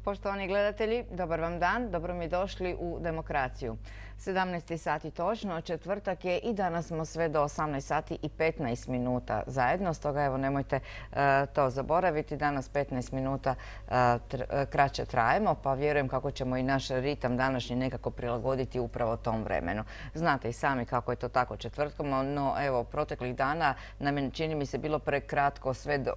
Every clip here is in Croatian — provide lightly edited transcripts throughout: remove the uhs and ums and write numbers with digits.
Poštovani gledatelji, dobar vam dan, dobro mi došli u Demokraciju. 17 sati točno, četvrtak je i danas smo sve do 18 sati i 15 minuta zajedno, stoga evo nemojte to zaboraviti. Danas 15 minuta kraće trajemo, pa vjerujem kako ćemo i naš ritam današnji nekako prilagoditi upravo tom vremenu. Znate i sami kako je to tako četvrtkom, no evo proteklih dana nam je, čini mi se, bilo prekratko sve do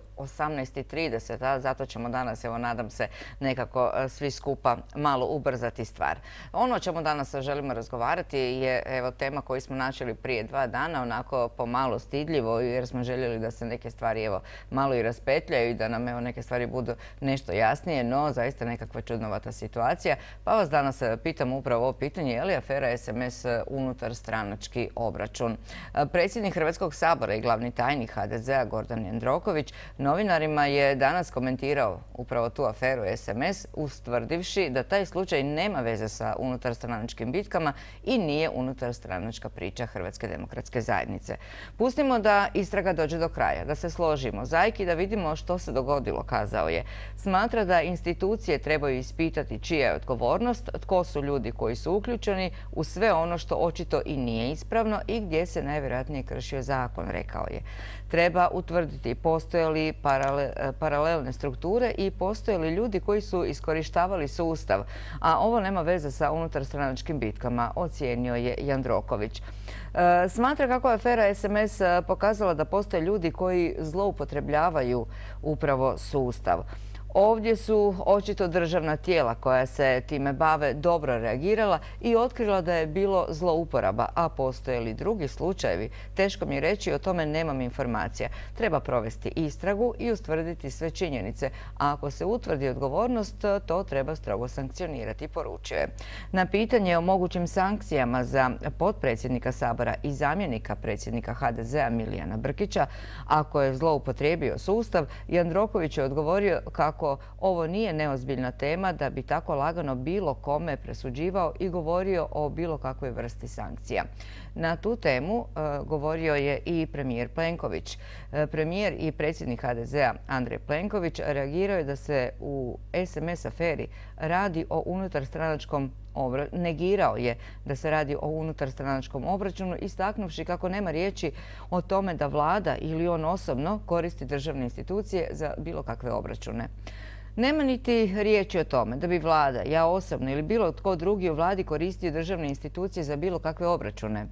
18:30, zato ćemo danas, evo nadam se, nekako svi skupa malo ubrzati stvar. Ono o čemu danas želimo razgovarati je evo tema koju smo načeli prije 2 dana, onako pomalo stidljivo, jer smo željeli da se neke stvari evo malo i raspetljaju i da nam evo neke stvari budu nešto jasnije, no zaista nekakva čudnovata situacija. Pa vas danas pitam upravo ovo pitanje, je li afera SMS unutar stranački obračun? Predsjednik Hrvatskog sabora i glavni tajnik HDZ-a Gordan Jandroković novinarima je danas komentirao upravo tu aferu SMS, ustvrdivši da taj slučaj nema veze sa unutarstranačkim bitkama i nije unutarstranačka priča Hrvatske demokratske zajednice. Pustimo da istraga dođe do kraja, da se složimo zajedno, da vidimo što se dogodilo, kazao je. Smatra da institucije trebaju ispitati čija je odgovornost, tko su ljudi koji su uključeni u sve ono što očito i nije ispravno i gdje se najvjerojatnije kršio zakon, rekao je. Treba utvrditi postoje li paralelne strukture i postoje li ljudi koji su iskorištavali sustav, a ovo nema veze sa unutarstranačkim bitkama, ocijenio je Jandroković. Smatra kako je afera SMS pokazala da postoje ljudi koji zloupotrebljavaju upravo sustav. Ovdje su očito državna tijela koja se time bave dobro reagirala i otkrila da je bilo zlouporaba, a postoje li drugi slučajevi? Teško mi je reći, o tome nemam informacija. Treba provesti istragu i ustvrditi sve činjenice, a ako se utvrdi odgovornost, to treba strogo sankcionirati, poručio je. Na pitanje o mogućim sankcijama za potpredsjednika Sabora i zamjenika predsjednika HDZ-a Milijana Brkića, ako je zloupotrijebio sustav, Jandroković je odgovorio kako ovo nije neozbiljna tema da bi tako lagano bilo kome presuđivao i govorio o bilo kakvoj vrsti sankcija. Na tu temu govorio je i premijer Plenković. Premijer i predsjednik HDZ-a Andrej Plenković reagirao je da se u SMS aferi radi o unutarstranačkom negirao je da se radi o unutarstranačkom obračunu, istaknuvši kako nema riječi o tome da vlada ili on osobno koristi državne institucije za bilo kakve obračune. Nema niti riječi o tome da bi vlada, ja osobno ili bilo tko drugi u vladi koristio državne institucije za bilo kakve obračune.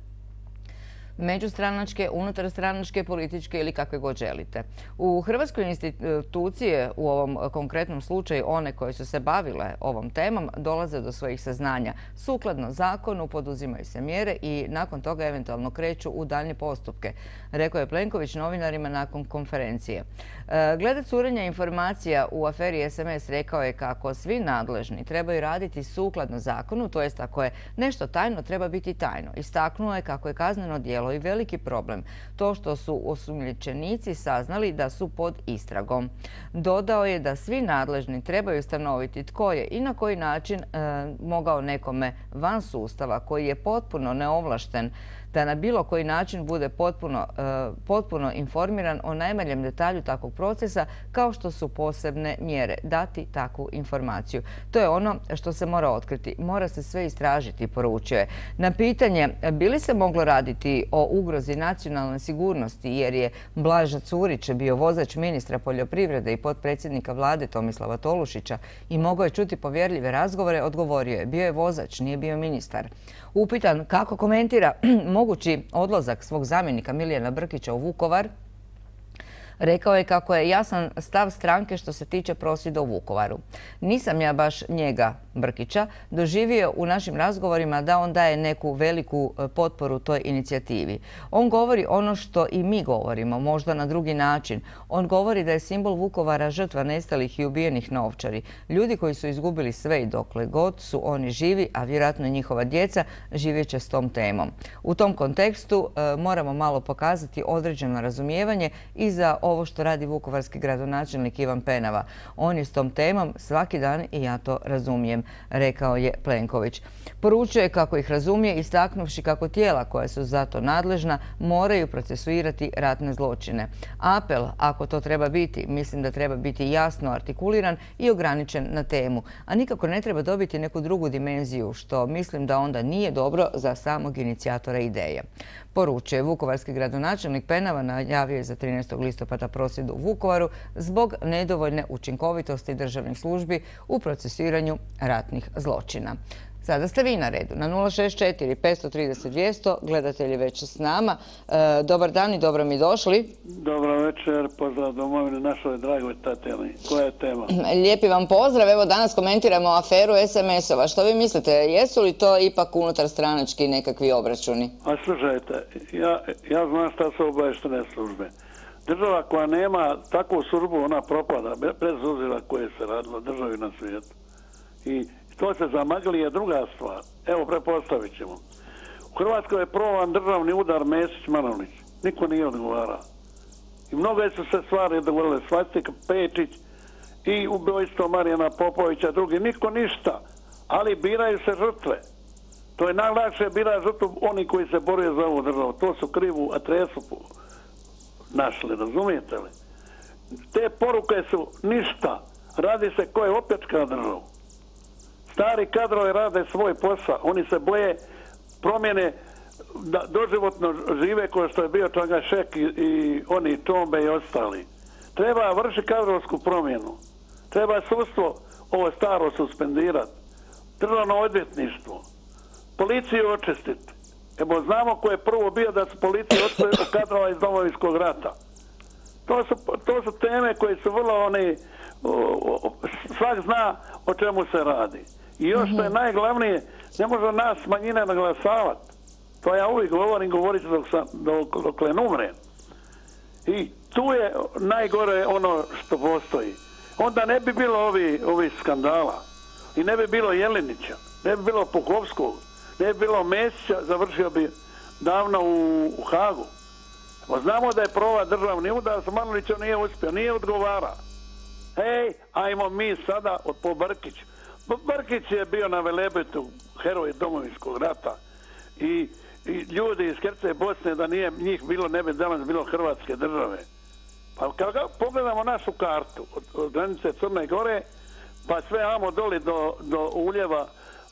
Međustranačke, unutarstranačke, političke ili kakve god želite. U Hrvatskoj institucije, u ovom konkretnom slučaju one koje su se bavile ovom temom, dolaze do svojih saznanja. Sukladno zakonu poduzimaju se mjere i nakon toga eventualno kreću u daljnje postupke, rekao je Plenković novinarima nakon konferencije. Glede curenja informacija u aferi SMS rekao je kako svi nadležni trebaju raditi sukladno zakonu, to jest ako je nešto tajno, treba biti tajno. Istaknuo je kako je kazneno djelo i veliki problem to što su osumnjičenici saznali da su pod istragom. Dodao je da svi nadležni trebaju ustanoviti tko je i na koji način mogao nekome van sustava koji je potpuno neovlašten da na bilo koji način bude potpuno informiran o najmanjem detalju takvog procesa, kao što su posebne mjere, dati takvu informaciju. To je ono što se mora otkriti. Mora se sve istražiti, poručio je. Na pitanje bi li se moglo raditi o ugrozi nacionalne sigurnosti jer je Blaža Curić bio vozač ministra poljoprivrede i potpredsjednika vlade Tomislava Tolušića i mogao je čuti povjerljive razgovore, odgovorio je: bio je vozač, nije bio ministar. Upitan kako komentira mogući odlazak svog zamjenika Milijana Brkića u Vukovar, rekao je kako je jasan stav stranke što se tiče prosvjeda u Vukovaru. Nisam ja baš njega, Brkića, doživio u našim razgovorima da on daje neku veliku potporu toj inicijativi. On govori ono što i mi govorimo, možda na drugi način. On govori da je simbol Vukovara žrtva nestalih i ubijenih na Ovčari. Ljudi koji su izgubili sve i dokle god su oni živi, a vjerojatno i njihova djeca živjet će s tom temom. U tom kontekstu moramo malo pokazati određeno razumijevanje i za ovo što radi vukovarski gradonačelnik Ivan Penava. On je s tom temom svaki dan i ja to razumijem. pitanjem, rekao je Plenković. Poručuje kako ih razumije, istaknuvši kako tijela koja su za to nadležna moraju procesuirati ratne zločine. Apel, ako to treba biti, mislim da treba biti jasno artikuliran i ograničen na temu, a nikako ne treba dobiti neku drugu dimenziju, što mislim da onda nije dobro za samog inicijatora ideje. Poručuje. Vukovarski gradonačelnik Penava najavio je za 13. listopada prosvjed u Vukovaru zbog nedovoljne učinkovitosti državnih službi u procesuiranju ratnih zločina. Sada ste vi na redu. Na 064 530 200 gledatelji već s nama. Dobar dan i dobro mi došli. Dobro večer, pozdrav domovine našoj dragoj Tatjani. Koja je tema? Lijepi vam pozdrav. Evo danas komentiramo aferu SMS-ova. Što vi mislite? Jesu li to ipak unutar stranački nekakvi obračuni? A slušajte, ja znam šta su obaveštene službe. Država koja nema takvu službu, ona propada, bez obzira koje se radilo državi na svijetu. I to se zamagli je druga stvar. Evo, prepostavit ćemo. U Hrvatskoj je provan državni udar Mesić-Manolić. Niko nije odgovarao. I mnoge su se stvari dogovorile. Svastik Pečić i ubojstvo Marijana Popovića, drugi. Niko ništa. Ali biraju se žrtve. To je najlakše bira žrtvu oni koji se bore za ovu državu. To su krivu adresu našli, razumijete li? Te poruke su ništa. Radi se ko je opljačkao državu. Stari kadrovi rade svoj posao. Oni se boje promjene da doživotno žive kao što je bio Čangašek i oni Čombe i ostali. Treba vršiti kadrovsku promjenu. Treba sudstvo ovo staro suspendirati. Državno odvjetništvo. Policiju očistiti. Evo znamo ko je prvo bio da su policiju očistili kadrova iz Domovinskog rata. To su teme koje su vrlo svak zna o čemu se radi. I još što je najglavnije, ne može nas manjine naglasavati. To ja uvijek govorim, govorit ću dok ne umrem. I tu je najgore ono što postoji. Onda ne bi bilo ovih skandala. I ne bi bilo Jelinića, ne bi bilo Puhovskog, ne bi bilo Mesića, završio bi davno u Hagu. Znamo da je prova državni udar, sa Manolićem nije uspio, nije odgovara. Hej, ajmo mi sada po Brkiću. Brkić je bio na Velebetu, heroj Domovinskog rata i ljudi iz Herceg Bosne, da nije njih bilo, ne bi danas bilo Hrvatske države. Pa kada pogledamo našu kartu od granice Crne Gore, pa sve amo doli do uljeva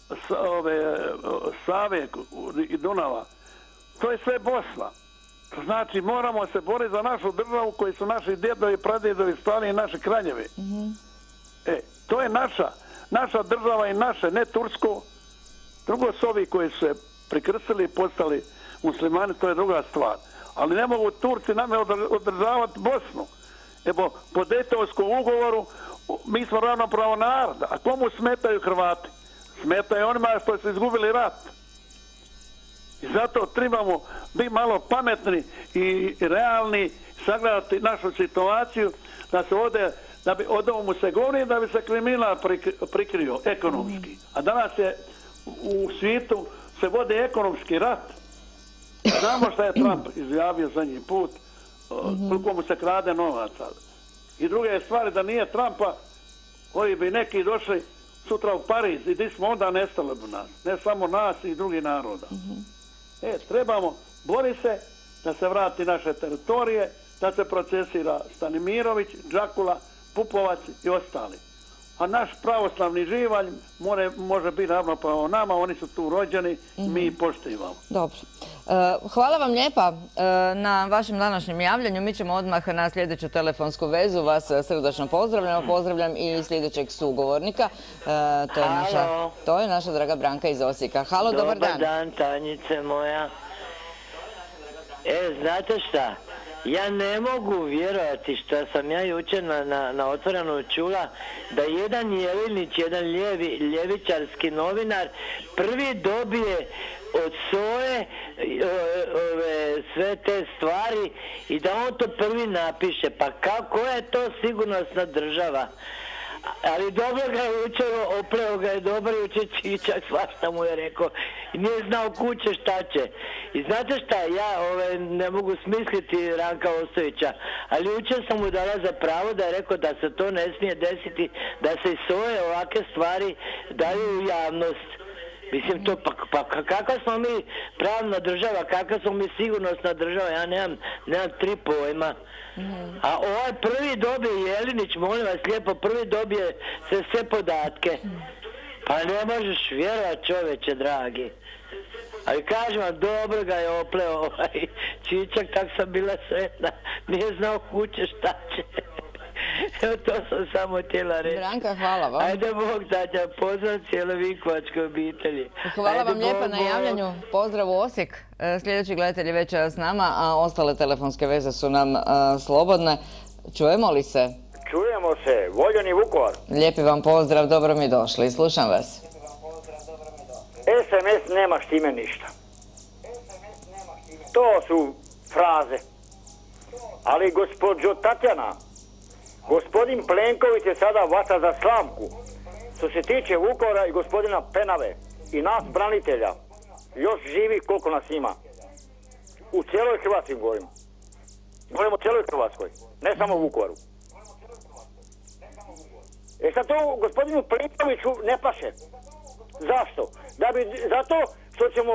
Save i Dunava, to je sve Bosna. To znači moramo se boriti za našu državu koji su naši djedovi, pradjedovi stali i naši kraljevi. To je naša država i naše, ne Tursko. Drugo su ovi koji su se prikrstili i postali muslimani, to je druga stvar. Ali ne mogu Turci nam održavati Bosnu. Evo, po Dejtonskom ugovoru mi smo ravnopravno narod. A komu smetaju Hrvati? Smetaju onima što su izgubili rat. I zato trebamo biti malo pametni i realni, sagledati našu situaciju, da se od ovomu se govori da bi se kriminal prikrio ekonomski. A danas je u svijetu se vodi ekonomski rat. Znamo šta je Trump izjavio zadnji put, koliko mu se krade novaca. I druga je stvar da nije Trumpa, ovi bi neki došli sutra u Pariz i gdje smo onda nestali bi nas. Ne samo nas i drugih naroda. Trebamo boriti se da se vrati naše teritorije, da se procesira Stanimirović, Đakula, Pupovac i ostali. A naš pravoslavni živalj može biti ravnopravno nama, oni su tu rođeni, mi ih poštivamo. Dobro. Hvala vam lijepa na vašem današnjem javljanju. Mi ćemo odmah na sljedeću telefonsku vezu vas srdačno pozdravljamo. Pozdravljam i sljedećeg sugovornika. To je naša draga Branka iz Osijeka. Halo, dobar dan. Dobar dan, Tanjice moja. Znate šta? Ja ne mogu vjerovati što sam ja jučer na Otvorenu čula da jedan Jelinić, jedan ljevičarski novinar prvi dobije od SOA-e sve te stvari i da on to prvi napiše. Pa koja je to sigurnosna država? Ali dobro ga je učeo, opleo ga je dobro juče Čičak, svašta mu je rekao. Nije znao kuće šta će. I znate šta, ja ne mogu smisliti Ranka Ostojića, ali juče sam mu dala za pravo da je rekao da se to ne smije desiti, da se i svoje ovake stvari daju u javnost. Mislim, to, pa kakva smo mi pravna država, kakva smo mi sigurnosna država, ja nemam tri pojma. A ovaj prvi dobije, Jelinić, molim vas lijepo, prvi dobije sve podatke. Pa ne možeš vjerovat, čoveče dragi. Ali kažem vam, dobro ga je opleo ovaj Čičak, tak sam bila sretna, nije znao kuće šta će. Evo to sam samo htjela reći. Branka, hvala vam. Ajde Bog da će pozdrav cijele Vinkovačke obitelji. Hvala vam lijepa na javljanju. Pozdrav u Osijek. Sljedeći gledatelj je već s nama, a ostale telefonske veze su nam slobodne. Čujemo li se? Čujemo se. Voljeni Vukovar. Lijepi vam pozdrav, dobro mi došli. Slušam vas. SMS nema štime ništa. To su fraze. Ali gospođo Tatjana, gospodin Plenković je sada vata za slamku. Što se tiče Vukovara i gospodina Penave i nas branitelja, još živi koliko nas ima. U cijeloj Hrvatskoj govorim. Govorimo o cijeloj Hrvatskoj, ne samo u Vukovaru. Sad to gospodinu Plenkoviću ne paše. Zašto? Zato što ćemo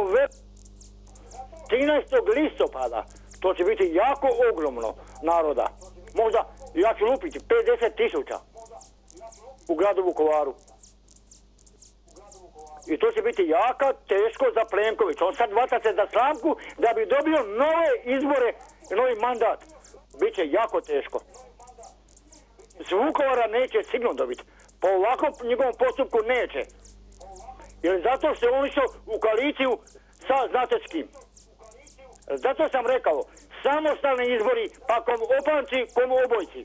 13. listopada, to će biti jako ogromno naroda. Možda, ja ću lupiti, 50.000 u gradu Vukovaru. I to će biti jako teško za Plenković. On sad vata se za slamku da bi dobio nove izbore i novi mandat. Biće jako teško. S Vukovara neće sigurno dobiti. Po ovakvom njegovom postupku neće. Jer zato što on išao u koaliciju sa znate s kim. Zato sam rekao, samostalni izbori, pa kom opanci, kom obojci.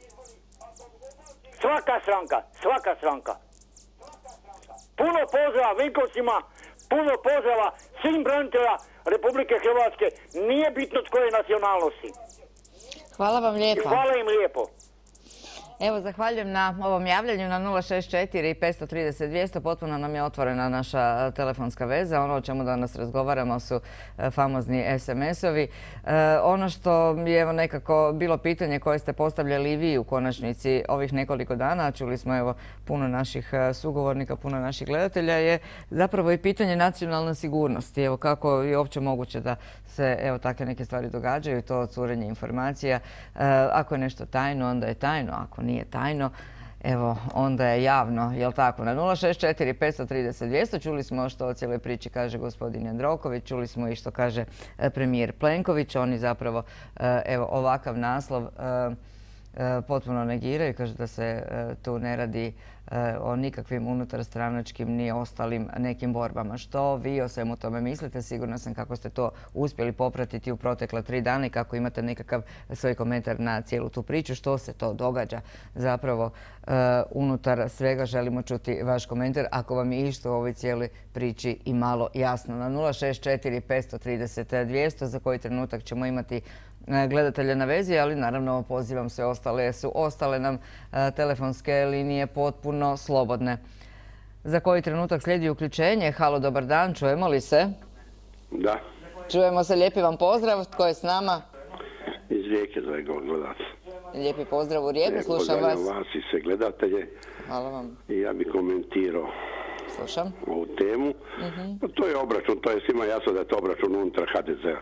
Svaka stranka. Puno pozdrava Vinkovcima, puno pozdrava svim braniteljima Republike Hrvatske, nije bitno tko je nacionalnosti. Hvala vam lijepa. Hvala im lijepo. Evo, zahvaljujem na ovom javljanju na 064 530 200. Potpuno nam je otvorena naša telefonska veza. Ono o čemu danas razgovaramo su famozni SMS-ovi. Ono što je evo nekako bilo pitanje koje ste postavljali i vi u konačnici ovih nekoliko dana, čuli smo evo puno naših sugovornika, puno naših gledatelja, je zapravo i pitanje nacionalne sigurnosti. Evo kako je uopće moguće da se evo takve neke stvari događaju, to curenje informacija. Ako je nešto tajno, onda je tajno. Ako nije tajno, evo, onda je javno, jel tako? Na 064 530 200 čuli smo što o cijeloj priči kaže gospodin Jandroković, čuli smo i što kaže premijer Plenković. Oni zapravo, evo, ovakav naslov potpuno negiraju, kaže da se tu ne radi o nikakvim unutarstranačkim ni ostalim nekim borbama. Što vi o svemu tome mislite? Sigurno sam kako ste to uspjeli popratiti u protekla 3 dana i kako imate nekakav svoj komentar na cijelu tu priču. Što se to događa zapravo unutar svega? Želimo čuti vaš komentar ako vam je išto u ovoj cijeloj priči i malo jasno. Na 064 530 200 za koji trenutak ćemo imati gledatelja na vezi, ali naravno pozivam sve ostale, jer su ostale nam telefonske linije potpuno slobodne. Za koji trenutak slijedi uključenje. Halo, dobar dan, čujemo li se? Da. Čujemo se, lijepi vam pozdrav. Tko je s nama? Iz Rijeke zove gledac. Lijepi pozdrav u Rijeku, slušam vas. Vas i sve gledatelje. Hvala vam. I ja bih komentirao ovu temu. Pa to je obračun, to je svima jasno da je to obračun unutar HDZ-a.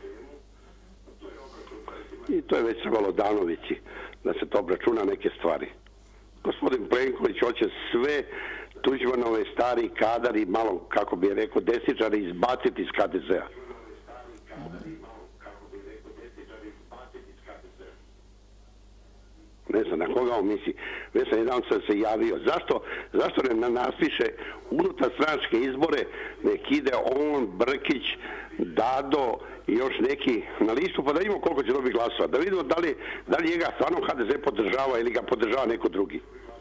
I to je već trebalo Danovići da se to obračuna neke stvari. Gospodin Plenković hoće sve Tuđmanove stari kadar i malo, kako bi rekao, desničari izbaciti iz HDZ-a. Ne znam na koga on misli. Već sam jedan se javio. Zašto ne napiše unutar stranačke izbore, nek ide on, Brkić, Dado i još neki na listu, pa da vidimo koliko će dobiti glasova. Da vidimo da li njega stvarno HDZ podržava ili ga podržava neko drugi.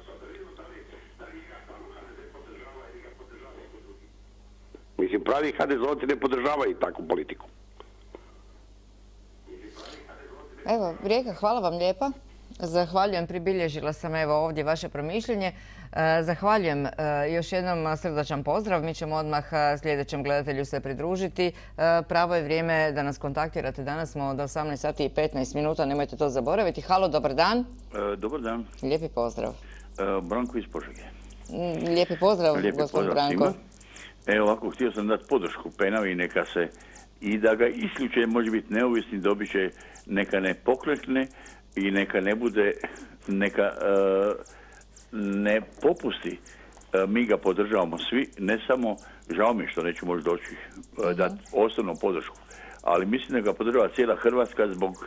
Mislim, pravi HDZ-ovci ne podržavaju takvu politiku. Evo, Rijeka, hvala vam lijepa. Zahvaljujem, pribilježila sam evo ovdje vaše promišljenje. Zahvaljujem još jednom srdačan pozdrav. Mi ćemo odmah sljedećem gledatelju se pridružiti. Pravo je vrijeme da nas kontaktirate. Danas smo do 18 sati i 15 minuta, nemojte to zaboraviti. Halo, dobar dan. Dobar dan. Lijepi pozdrav. Branko iz Požege. Lijepi pozdrav, gospodin Branko. Evo ovako, htio sam dati podršku Penavi, neka se i da ga isključe, može biti neovisni, dobit će, neka ne poklekne i neka ne bude, neka ne popusti. Mi ga podržavamo svi, ne samo, žao mi što neću možda doći dati osobnu podršku, ali mislim da ga podržava cijela Hrvatska zbog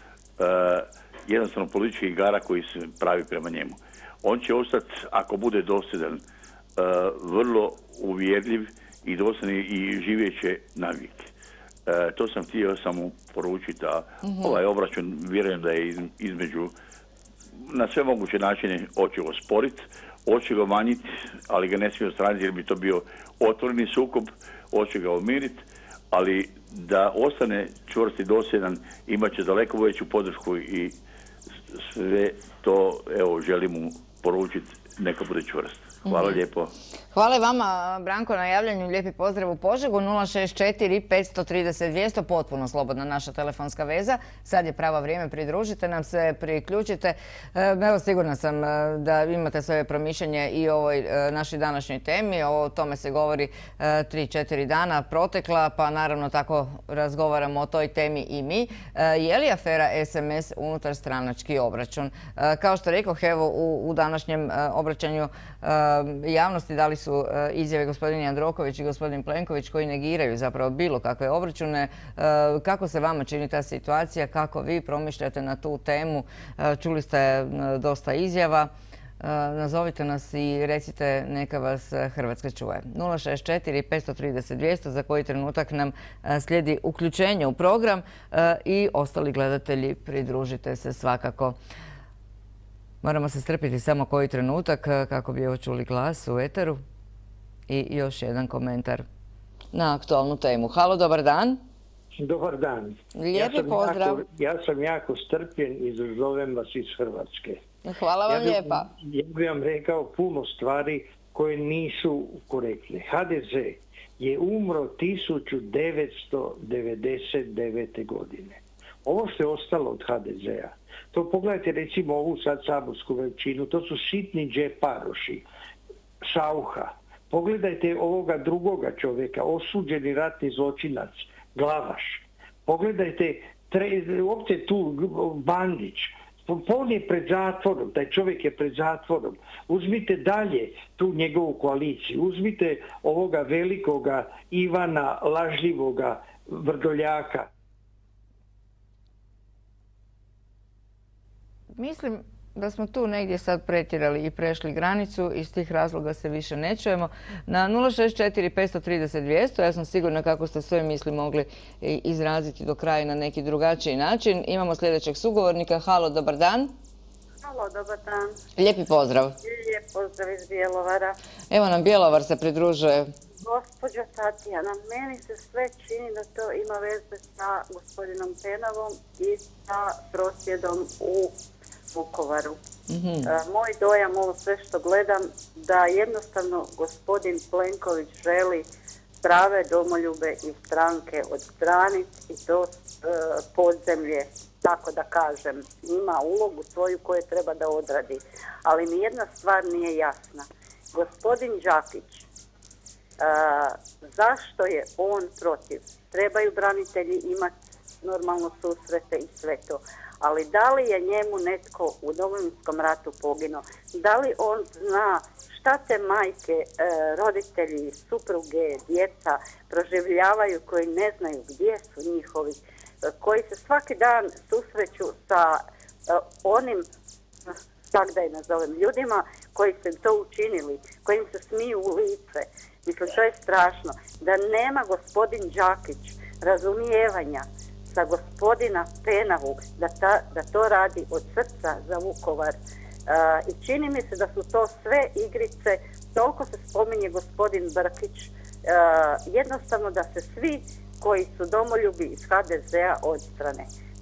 jednostavno političkih igara koji se pravi prema njemu. On će ostati, ako bude dosljedan, vrlo uvjerljiv i dosljedan i živjet će navijek. To sam htio samo poručiti, a ovaj obračun vjerujem da je između, na sve moguće načine hoće ga osporiti, hoće ga manjiti, ali ga ne smije odstraniti jer bi to bio otvoreni sukob, hoće ga umiriti, ali da ostane čvrst i dosljedan, imat će daleko veću podršku i sve to, evo, želim mu poručiti, neka bude čvrst. Hvala lijepo. Hvala i vama, Branko, na javljanju. Lijepi pozdrav u Požegu. 064 530 200, potpuno slobodna naša telefonska veza. Sad je pravo vrijeme, pridružite nam se, priključite. Evo, sigurna sam da imate svoje promišljenje i o ovoj našoj današnjoj temi. O tome se govori 3-4 dana protekla, pa naravno tako razgovaramo o toj temi i mi. Je li afera SMS unutar stranački obračun? Kao što rekoh, evo, u današnjem obraćanju javnosti dali su izjave gospodin Jandroković i gospodin Plenković koji negiraju zapravo bilo kakve obračune. Kako se vama čini ta situacija? Kako vi promišljate na tu temu? Čuli ste dosta izjava. Nazovite nas i recite, neka vas Hrvatska čuje. 064 530 200, za koji trenutak nam slijedi uključenje u program i ostali gledatelji pridružite se svakako. Moramo se strpiti samo koji trenutak kako bi ovo čuli glas u eteru. I još jedan komentar na aktualnu temu. Halo, dobar dan. Dobar dan. Lijepi pozdrav. Ja sam jako strpljen i zovem vas iz Hrvatske. Hvala vam lijepa. Ja bih vam rekao puno stvari koje nisu korektne. HDZ je umro 1999. godine. Ovo što je ostalo od HDZ-a, to pogledajte recimo ovu sad saborsku većinu, to su sitni džeparoši, Saucha. Pogledajte ovoga drugoga čovjeka, osuđeni ratni zločinac, Glavaš. Pogledajte uopće tu Bandić. On je pred zatvorom, taj čovjek je pred zatvorom. Uzmite dalje tu njegovu koaliciju. Uzmite ovoga velikoga Ivana lažljivoga Vrdoljaka. Mislim da smo tu negdje sad pretjerali i prešli granicu. Iz tih razloga se više ne čujemo. Na 064 530 200, ja sam sigurna kako ste svoje misli mogli izraziti do kraja na neki drugačiji način. Imamo sljedećeg sugovornika. Halo, dobar dan. Halo, dobar dan. Lijepi pozdrav. Lijep pozdrav iz Bjelovara. Evo nam Bjelovar se pridružuje. Gospođo Tatjana, meni se sve čini da to ima veze sa gospodinom Penavom i sa prosvjedom u Vukovaru. Moj dojam, ovo sve što gledam, da jednostavno gospodin Plenković želi prave domoljube i stranke odstraniti i to podzemlje, tako da kažem, ima ulogu svoju koju treba da odradi. Ali mi jedna stvar nije jasna. Gospodin Đakić, zašto je on protiv? Trebaju branitelji imati normalno susrete i sve to. Ali da li je njemu netko u Domovinskom ratu poginuo? Da li on zna šta te majke, roditelji, supruge, djeca proživljavaju koji ne znaju gdje su njihovi, koji se svaki dan susreću sa onim, tak da je nazovem, ljudima koji su to učinili, koji im se smiju u lice. Mislim, to je strašno. Da nema gospodin Đakić razumijevanja za gospodina Penavu, da to radi od srca za Vukovar. I čini mi se da su to sve igrice, toliko se spominje gospodin Brkić, jednostavno da se svi koji su domoljubi iz HDZ-a odstrane.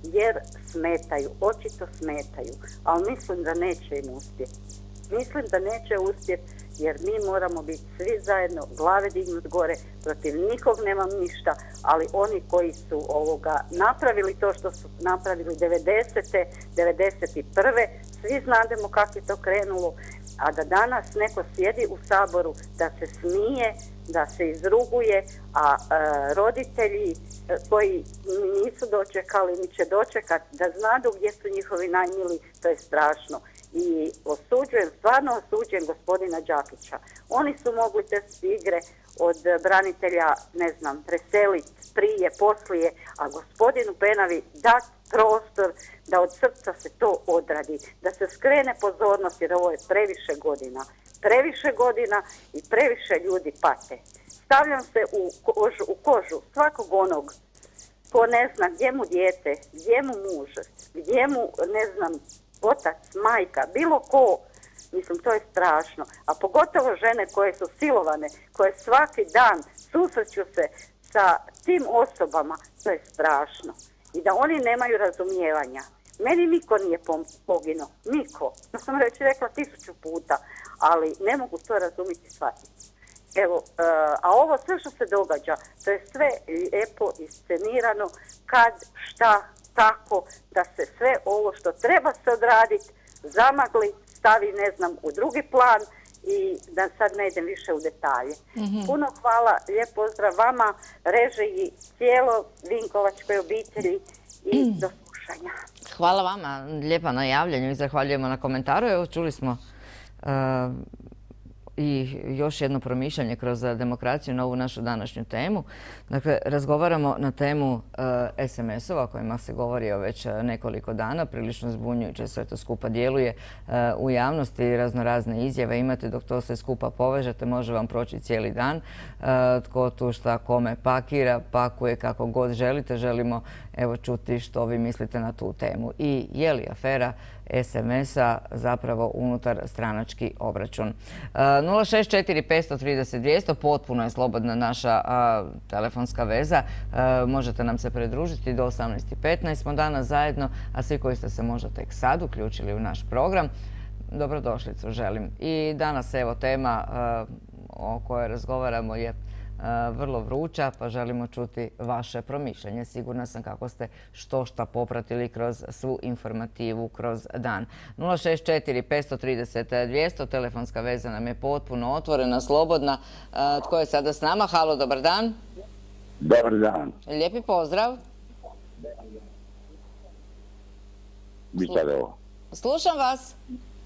jer smetaju, očito smetaju, ali mislim da neće im uspjeti. Mislim da neće uspjeti jer mi moramo biti svi zajedno, glave dignut gore, protiv nikog nemam ništa, ali oni koji su napravili to što su napravili 90. 91. Svi znademo kako je to krenulo, a da danas neko sjedi u Saboru, da se smije, da se izruguje, a roditelji koji nisu dočekali, ni će dočekati, da znadu gdje su njihovi najmili, to je strašno. I stvarno osuđujem gospodina Đakića. Oni su mogli te igre od branitelja, ne znam, preseliti prije, poslije, a gospodinu Penavi dati prostor da od srca se to odradi, da se skrene pozornost jer ovo je previše godina i previše ljudi pate. Stavljam se u kožu svakog onog ko ne zna gdje mu dijete, gdje mu muž, gdje mu, ne znam, otac, majka, bilo ko. Mislim, to je strašno. A pogotovo žene koje su silovane, koje svaki dan susreću se sa tim osobama, to je strašno. I da oni nemaju razumijevanja. Meni niko nije poginuo. Niko. To sam rekla 1000 puta. Ali ne mogu to razumjeti i shvatiti. Evo, a ovo sve što se događa, to je sve lijepo iscenirano, kad, šta, tako, da se sve ovo što treba se odraditi, zamagli, stavi, ne znam, u drugi plan i da sad ne idem više u detalje. Puno hvala, lijep pozdrav vama, režiji, cijelo Vinkovačkoj obitelji i do slušanja. Hvala vama, lijepa na javljanju i zahvaljujemo na komentaru. Evo, čuli smo i još jedno promišljanje kroz demokraciju na ovu našu današnju temu. Dakle, razgovaramo na temu SMS-ova o kojima se govori već nekoliko dana. Prilično zbunjujuće sve to skupa djeluje u javnosti. Raznorazne izjave imate dok to sve skupa povežete. Može vam proći cijeli dan. Tko tu šta kome pakira, pakuje kako god želite. Želimo čuti što vi mislite na tu temu. I je li afera SMS-a zapravo unutar stranački obračun? 064 530 200, potpuno je slobodna naša telefonska veza. Možete nam se pridružiti do 18:15 smo danas zajedno, a svi koji ste se možda tek sad uključili u naš program, dobrodošlicu želim. I danas evo tema o kojoj razgovaramo je vrlo vruća, pa želimo čuti vaše promišljanje. Sigurna sam kako ste šta popratili kroz svu informativu kroz dan. 064 530 200, telefonska veza nam je potpuno otvorena, slobodna. Tko je sada s nama? Halo, dobar dan. Dobar dan. Lijepi pozdrav. Slušam vas.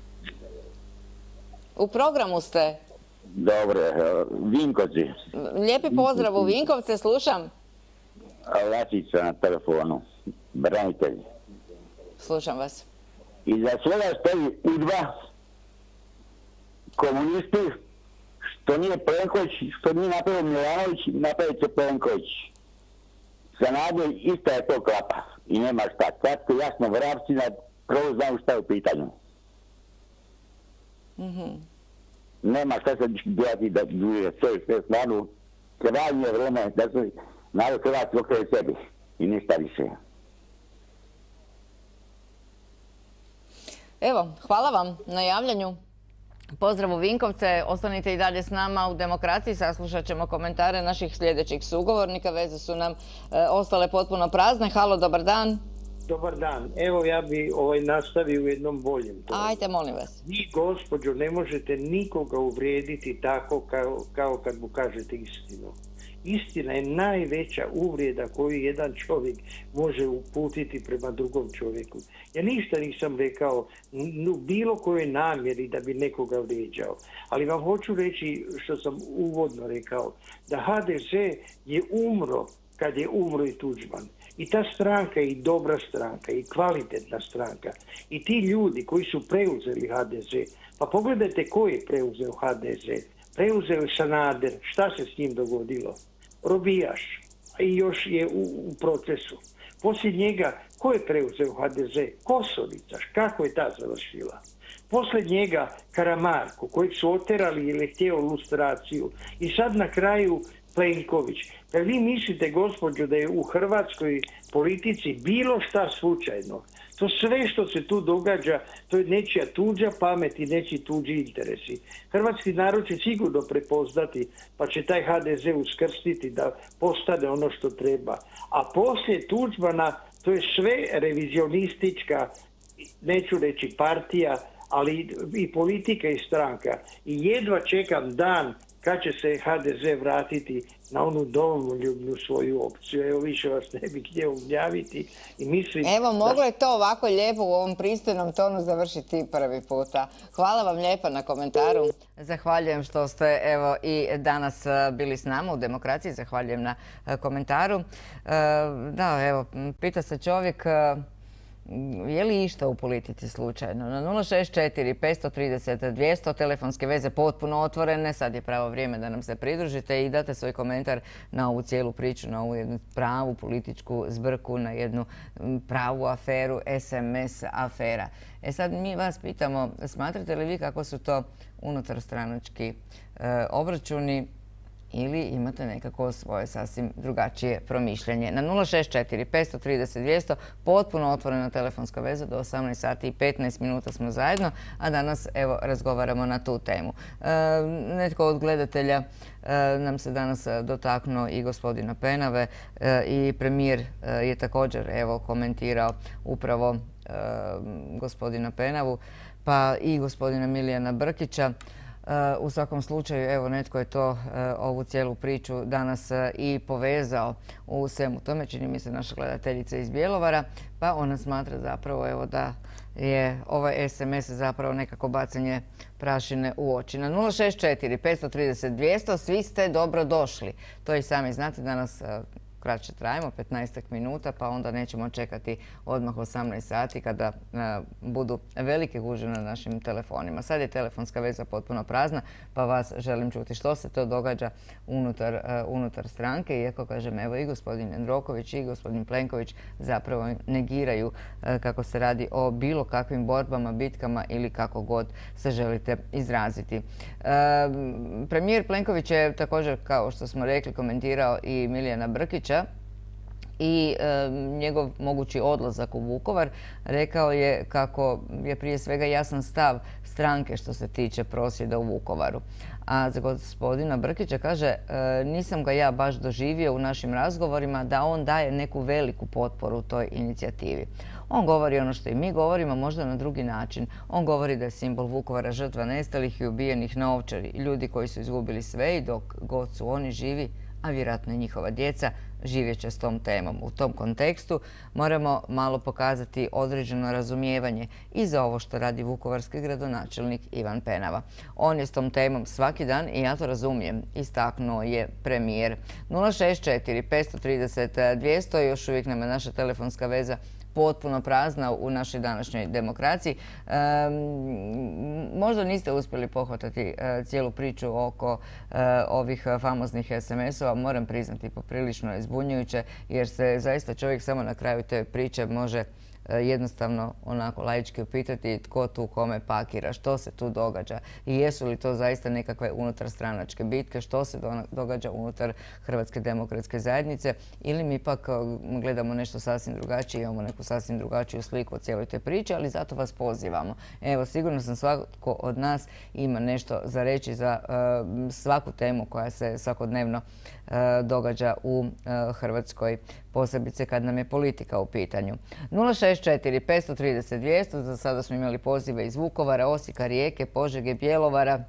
U programu ste. Dobro, Vinkovci. Lijepi pozdrav u Vinkovce, slušam. Lačica na telefonu, branitelj. Slušam vas. Iza svega stoji UDBA, komunisti, što nije Plenković, što nije napravio Milanović, napravit će Plenković. Sanader isto je to klapa i nema šta. Kratko, jasno, vrapcina, prvo znaju šta je u pitanju. Nema šta se djelati da duje sve stvarno. Krajnje je vreme da se narod Hrvatski okreće sebi i ništa više. Evo, hvala vam na javljanju. Pozdrav u Vinkovce. Ostanite i dalje s nama u Demokraciji. Saslušat ćemo komentare naših sljedećih sugovornika. Veze su nam ostale potpuno prazne. Halo, dobar dan. Dobar dan. Evo ja bi nastavio u jednom boljem. Ajde, molim vas. Vi, gospođo, ne možete nikoga uvrijediti tako kao kad mu kažete istinu. Istina je najveća uvrijeda koju jedan čovjek može uputiti prema drugom čovjeku. Ja ništa nisam rekao u bilo kojoj namjeri da bi nekoga vrijeđao. Ali vam hoću reći što sam uvodno rekao, da HDZ je umro kad je umro i Tuđman. I ta stranka je i dobra stranka i kvalitetna stranka. I ti ljudi koji su preuzeli HDZ, pa pogledajte ko je preuzeo HDZ. Preuzeo je Sanader. Šta se s njim dogodilo? Robijaš. I još je u procesu. Poslije njega, ko je preuzeo HDZ? Kosovica. Kako je ta završila? Poslije njega Karamarko, kojeg su oterali jer je htio lustraciju. I sad na kraju Plenković. Da vi mislite, gospođo, da je u hrvatskoj politici bilo šta slučajno? To sve što se tu događa, to je nečija tuđa pamet i nečiji tuđi interesi. Hrvatski narod će sigurno prepoznati, pa će taj HDZ uskrstiti da postane ono što treba. A poslije Tuđmana to je sve revizionistička, neću reći partija, ali i politika i stranka. I jedva čekam dan kad će se HDZ vratiti na onu domoljubnu svoju opciju. Evo, više vas ne bih htio ugnjaviti i mislim... Evo, moglo je to ovako lijepo u ovom pristojnom tonu završiti prvi puta. Hvala vam lijepa na komentaru. Zahvaljujem što ste evo i danas bili s nama u Demokraciji. Zahvaljujem na komentaru. Da, evo, pita se čovjek... Je li išta u politici slučajno? Na 064 530 200 telefonske veze potpuno otvorene. Sad je pravo vrijeme da nam se pridružite i date svoj komentar na ovu cijelu priču, na ovu jednu pravu političku zbrku, na jednu pravu aferu, SMS afera. Sad mi vas pitamo, smatrate li vi kako su to unutarstranački obračuni ili imate nekako svoje sasvim drugačije promišljanje? Na 064 530 200 potpuno otvorena telefonska veza do 18 sati i 15 minuta smo zajedno, a danas evo razgovaramo na tu temu. Netko od gledatelja nam se danas dotaknuo i gospodina Penave i premijer je također evo komentirao upravo gospodina Penavu pa i gospodina Milijana Brkića. U svakom slučaju, evo, netko je to, ovu cijelu priču danas i povezao u svemu tome. Čini mi se naša gledateljica iz Bjelovara, pa ona smatra zapravo, evo, da je ovaj SMS zapravo nekako bacanje prašine u oči. Na 064 530 200 svi ste dobro došli. To i sami znate, danas kraće trajimo, 15 minuta, pa onda nećemo čekati odmah 18 sati kada budu velike gužve na našim telefonima. Sad je telefonska veza potpuno prazna, pa vas želim čuti što se to događa unutar stranke. Iako, kažem, evo i gospodin Jandroković i gospodin Plenković zapravo negiraju kako se radi o bilo kakvim borbama, bitkama ili kako god se želite izraziti. Premijer Plenković je također, kao što smo rekli, komentirao i Milijana Brkića i njegov mogući odlazak u Vukovar. Rekao je kako je prije svega jasan stav stranke što se tiče prosvjeda u Vukovaru. A za gospodina Brkića kaže, nisam ga ja baš doživio u našim razgovorima da on daje neku veliku potporu toj inicijativi. On govori ono što i mi govorimo, možda na drugi način. On govori da je simbol Vukovara žrtva nestalih i ubijenih na Ovčari, ljudi koji su izgubili sve i dok god su oni živi, a vjerojatno i njihova djeca, živjet će s tom temom. U tom kontekstu moramo malo pokazati određeno razumijevanje i za ovo što radi vukovarski gradonačelnik Ivan Penava. On je s tom temom svaki dan i ja to razumijem, istaknuo je premijer. 064 530 200, još uvijek nam je naša telefonska veza potpuno prazna u našoj današnjoj demokraciji. Možda niste uspjeli pohvatati cijelu priču oko ovih famoznih SMS-ova. Moram priznati, poprilično je zbunjujuće jer se zaista čovjek samo na kraju te priče može jednostavno onako laički upitati tko tu kome pakira, što se tu događa i jesu li to zaista nekakve unutarstranačke bitke, što se događa unutar Hrvatske demokratske zajednice ili mi ipak gledamo nešto sasvim drugačije, imamo neku sasvim drugačiju sliku od cijeloj te priče, ali zato vas pozivamo. Evo, sigurno sam svako od nas ima nešto za reći za svaku temu koja se svakodnevno događa u Hrvatskoj, posebice kad nam je politika u pitanju. 064 530 200, za sada smo imali pozive iz Vukovara, Osijeka, Rijeke, Požege, Bjelovara,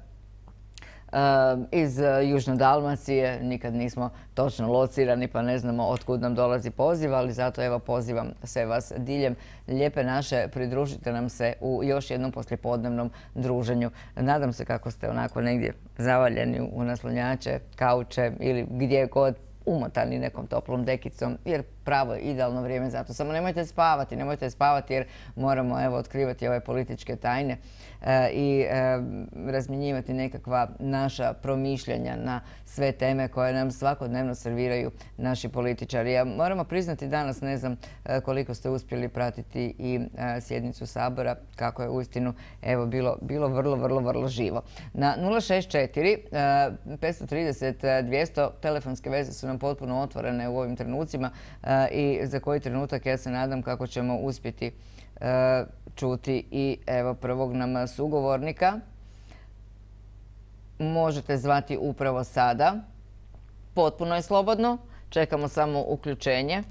iz Južne Dalmacije. Nikad nismo točno locirani pa ne znamo otkud nam dolazi poziv, ali zato evo pozivam sve vas diljem Lijepe naše, pridružite nam se u još jednom poslijepodnevnom druženju. Nadam se kako ste onako negdje zavaljeni u naslonjače, kauče ili gdje god, umotani nekom toplom dekicom, jer pravo idealno vrijeme za to. Samo nemojte spavati jer moramo otkrivati ove političke tajne i razmjenjivati nekakva naša promišljanja na sve teme koje nam svakodnevno serviraju naši političari. Ja moramo priznati danas, ne znam koliko ste uspjeli pratiti i sjednicu Sabora, kako je uistinu bilo vrlo živo. Na 064 530 200 telefonske veze su nam potpuno otvorene u ovim trenucima i za koji trenutak ja se nadam kako ćemo uspjeti čuti i prvog nam sugovornika. Možete zvati upravo sada. Potpuno je slobodno. Čekamo samo uključenje.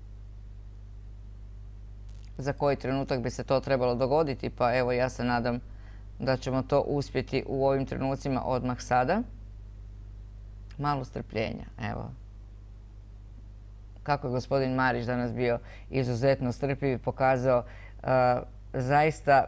Za koji trenutak bi se to trebalo dogoditi, pa ja se nadam da ćemo to uspjeti u ovim trenucima odmah sada. Malo strpljenja, evo. Kako je gospodin Marić danas bio izuzetno strpljiv i pokazao zaista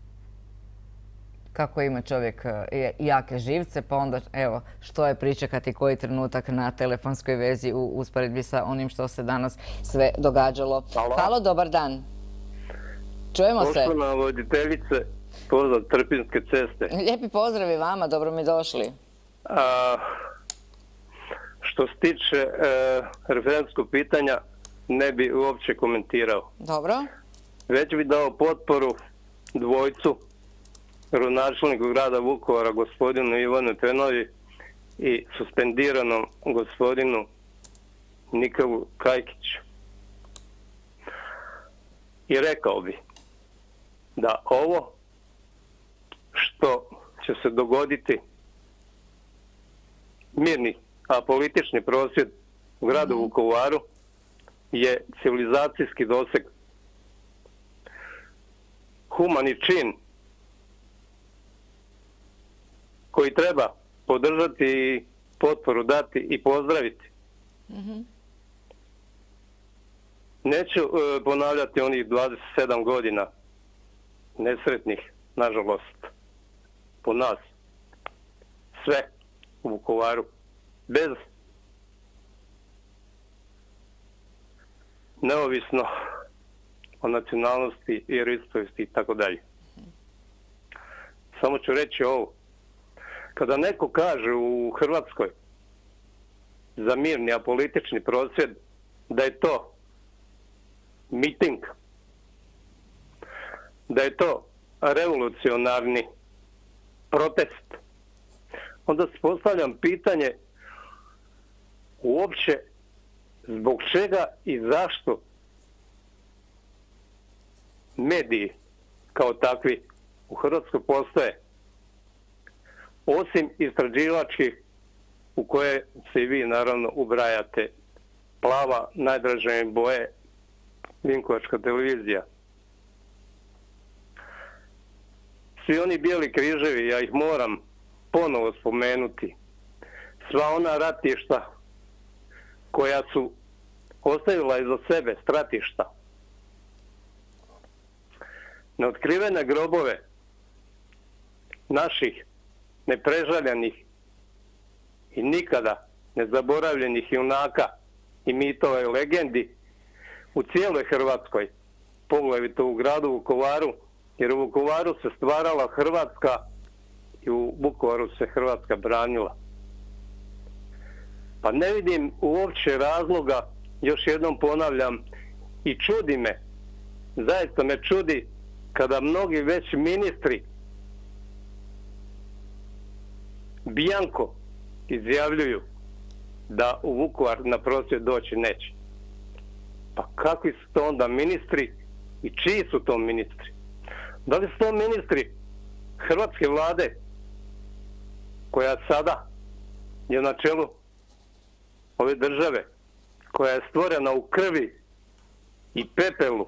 kako ima čovjek jake živce, pa onda što je pričekati koji trenutak na telefonskoj vezi u usporedbi sa onim što se danas sve događalo. Halo, dobar dan. Čujemo se. Poštovana voditeljice, pozdrav Trpinjske ceste. Lijepi pozdrav i vama, dobro mi došli. Što se tiče referendumskog pitanja, ne bi uopće komentirao. Dobro. Već bi dao potporu dvojcu, rodonačelniku grada Vukovara, gospodinu Ivanu Tenovi i suspendiranom gospodinu Nikolu Kajkiću. I rekao bi da ovo što će se dogoditi, mirni apolitični prosvjed u gradu Vukovaru, je civilizacijski doseg. Humani čin koji treba podržati i potporu dati i pozdraviti. Neću ponavljati onih 27 godina nesretnih, nažalost, po nas. Sve u Vukovaru. Bez neovisno o nacionalnosti, vjeroispovijesti i tako dalje. Samo ću reći ovo. Kada neko kaže u Hrvatskoj za mirni apolitični prosvjed da je to miting, da je to revolucionarni protest, onda se postavljam pitanje uopće zbog čega i zašto mediji kao takvi u Hrvatskoj postoje, osim istraživačkih u koje se i vi naravno ubrajate. Plava, najdraže mi boje, Vinkovačka televizija. Svi oni bijeli križevi, ja ih moram ponovo spomenuti. Sva ona ratišta koja su ostavila iza sebe stratišta. Neotkrivene grobove naših neprežaljenih i nikada nezaboravljenih junaka i mitova i legendi u cijeloj Hrvatskoj, poglavito u gradu Vukovaru, jer u Vukovaru se stvarala Hrvatska i u Vukovaru se Hrvatska branila. Pa ne vidim uopće razloga, još jednom ponavljam, i čudi me, zaista me čudi kada mnogi već ministri bianco izjavljuju da u Vukovar na prosvjed doći neće. Pa kakvi su to onda ministri i čiji su to ministri? Da li su to ministri hrvatske vlade koja sada je na čelu ove države, koja je stvorena u krvi i pepelu,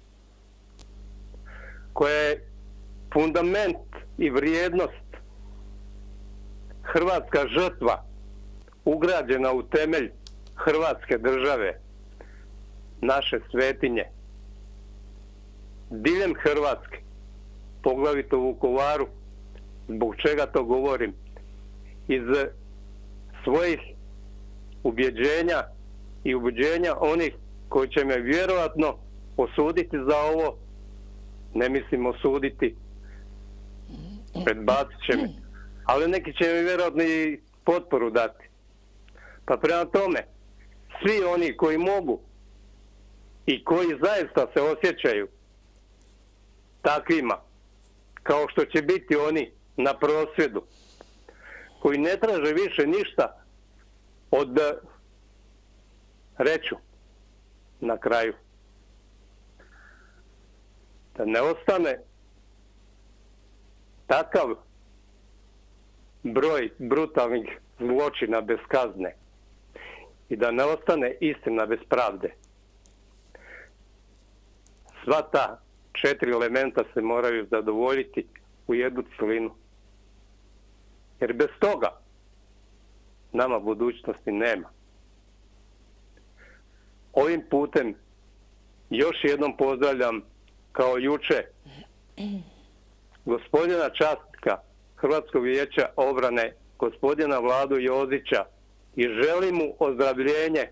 koja je fundament i vrijednost, hrvatska žrtva ugrađena u temelj Hrvatske države, naše svetinje, diljem Hrvatske, poglavito u Vukovaru. Zbog čega to govorim? Iz svojih ubjeđenja i ubjeđenja onih koji će me vjerojatno osuditi za ovo, ne mislim osuditi, predbacit će me, ali neki će mi vjerojatno i potporu dati. Pa prema tome, svi oni koji mogu i koji zaista se osjećaju takvima, kao što će biti oni na prosvjedu, koji ne traže više ništa od, reću na kraju, da ne ostane takav broj brutalnih zločina bez kazne i da ne ostane istina bez pravde. Sva ta 4 elementa se moraju zadovoljiti u jednu cjelinu. Jer bez toga nama budućnosti nema. Ovim putem još jednom pozdravljam kao juče gospodina časnika Hrvatskog vijeća obrane, gospodina Vladu Jozića, i želim mu ozdravljenje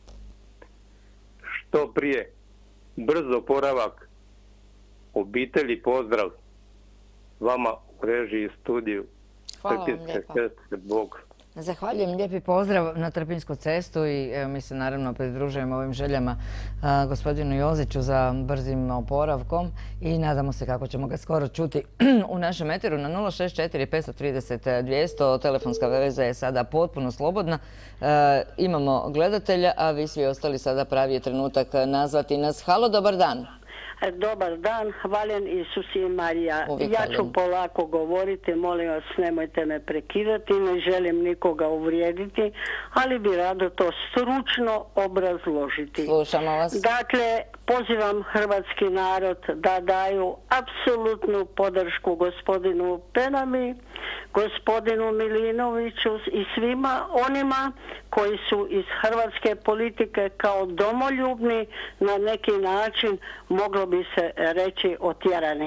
što prije, brz oporavak, obitelji pozdrav vama u režiji i studiju. Hvala vam lijepa. Bog. Zahvaljujem, lijepi pozdrav na Trpinjsku cestu i mi se naravno pridružujemo ovim željama gospodinu Joziću za brzim oporavkom i nadamo se kako ćemo ga skoro čuti u našem eteru na 064 530 200. Telefonska veza je sada potpuno slobodna. Imamo gledatelja, a vi svi ostali sada pravi je trenutak nazvati nas. Halo, dobar dan. Dobar dan, hvaljen Isus i Marija. Ja ću polako govoriti, molim vas nemojte me prekidati, ne želim nikoga uvrijediti, ali bi rado to stručno obrazložiti. Slušamo vas. Dakle, pozivam hrvatski narod da daju apsolutnu podršku gospodinu Penami, gospodinu Milinoviću i svima onima koji su iz hrvatske politike kao domoljubni na neki način, moglo bi se reći, otjerani.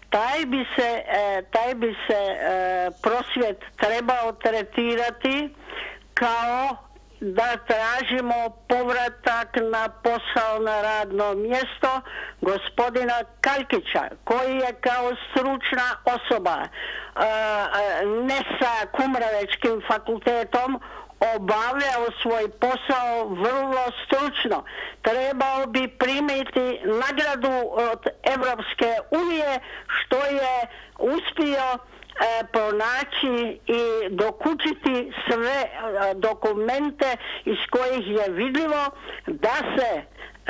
Taj bi se prosvjed trebao tretirati kao da tražimo povratak na posao, na radno mjesto gospodina Kalkića, koji je kao stručna osoba, ne sa Kumrovečkim fakultetom, obavljao svoj posao vrlo stručno. Trebao bi primiti nagradu od Evropske unije što je uspio pronaći i dokučiti sve dokumente iz kojih je vidljivo da se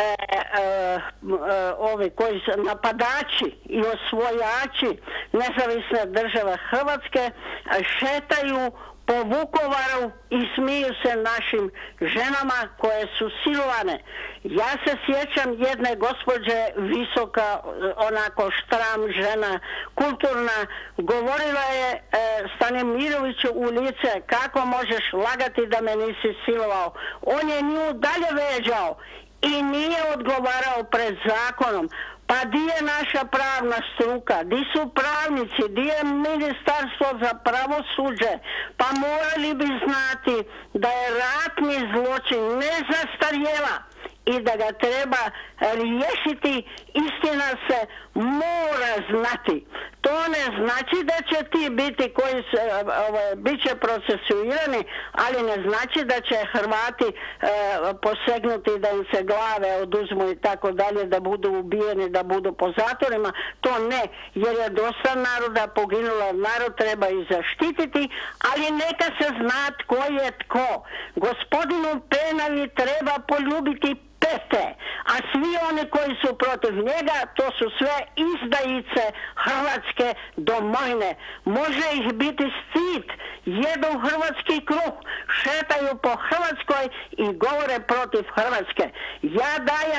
ovi koji su napadači i osvojači nezavisne države Hrvatske šetaju po Vukovaru i smiju se našim ženama koje su silovane. Ja se sjećam jedne gospođe, visoka, onako štram žena, kulturna, govorila je Stanimiroviću u lice: kako možeš lagati da me nisi silovao. On je nju dalje veđao i nije odgovarao pred zakonom. Pa di je naša pravna struka, di su pravnici, di je Ministarstvo za pravosuđe? Pa morali bi znati da je ratni zločin ne zastarijeva i da ga treba riješiti. Istina se mora znati. To ne znači da će ti biti koji bit će procesuirani, ali ne znači da će Hrvati posegnuti da im se glave oduzmu i tako dalje, da budu ubijeni, da budu po zatvorima. To ne, jer je dosta naroda poginulo, narod treba i zaštititi, ali neka se zna tko je tko. Gospodinu Penavi treba poljubiti pete, a svi oni koji su protiv njega, to su sve izdajice Hrvatske domovine. Može ih biti stid, jedu hrvatski kruh, šetaju po Hrvatskoj i govore protiv Hrvatske. Ja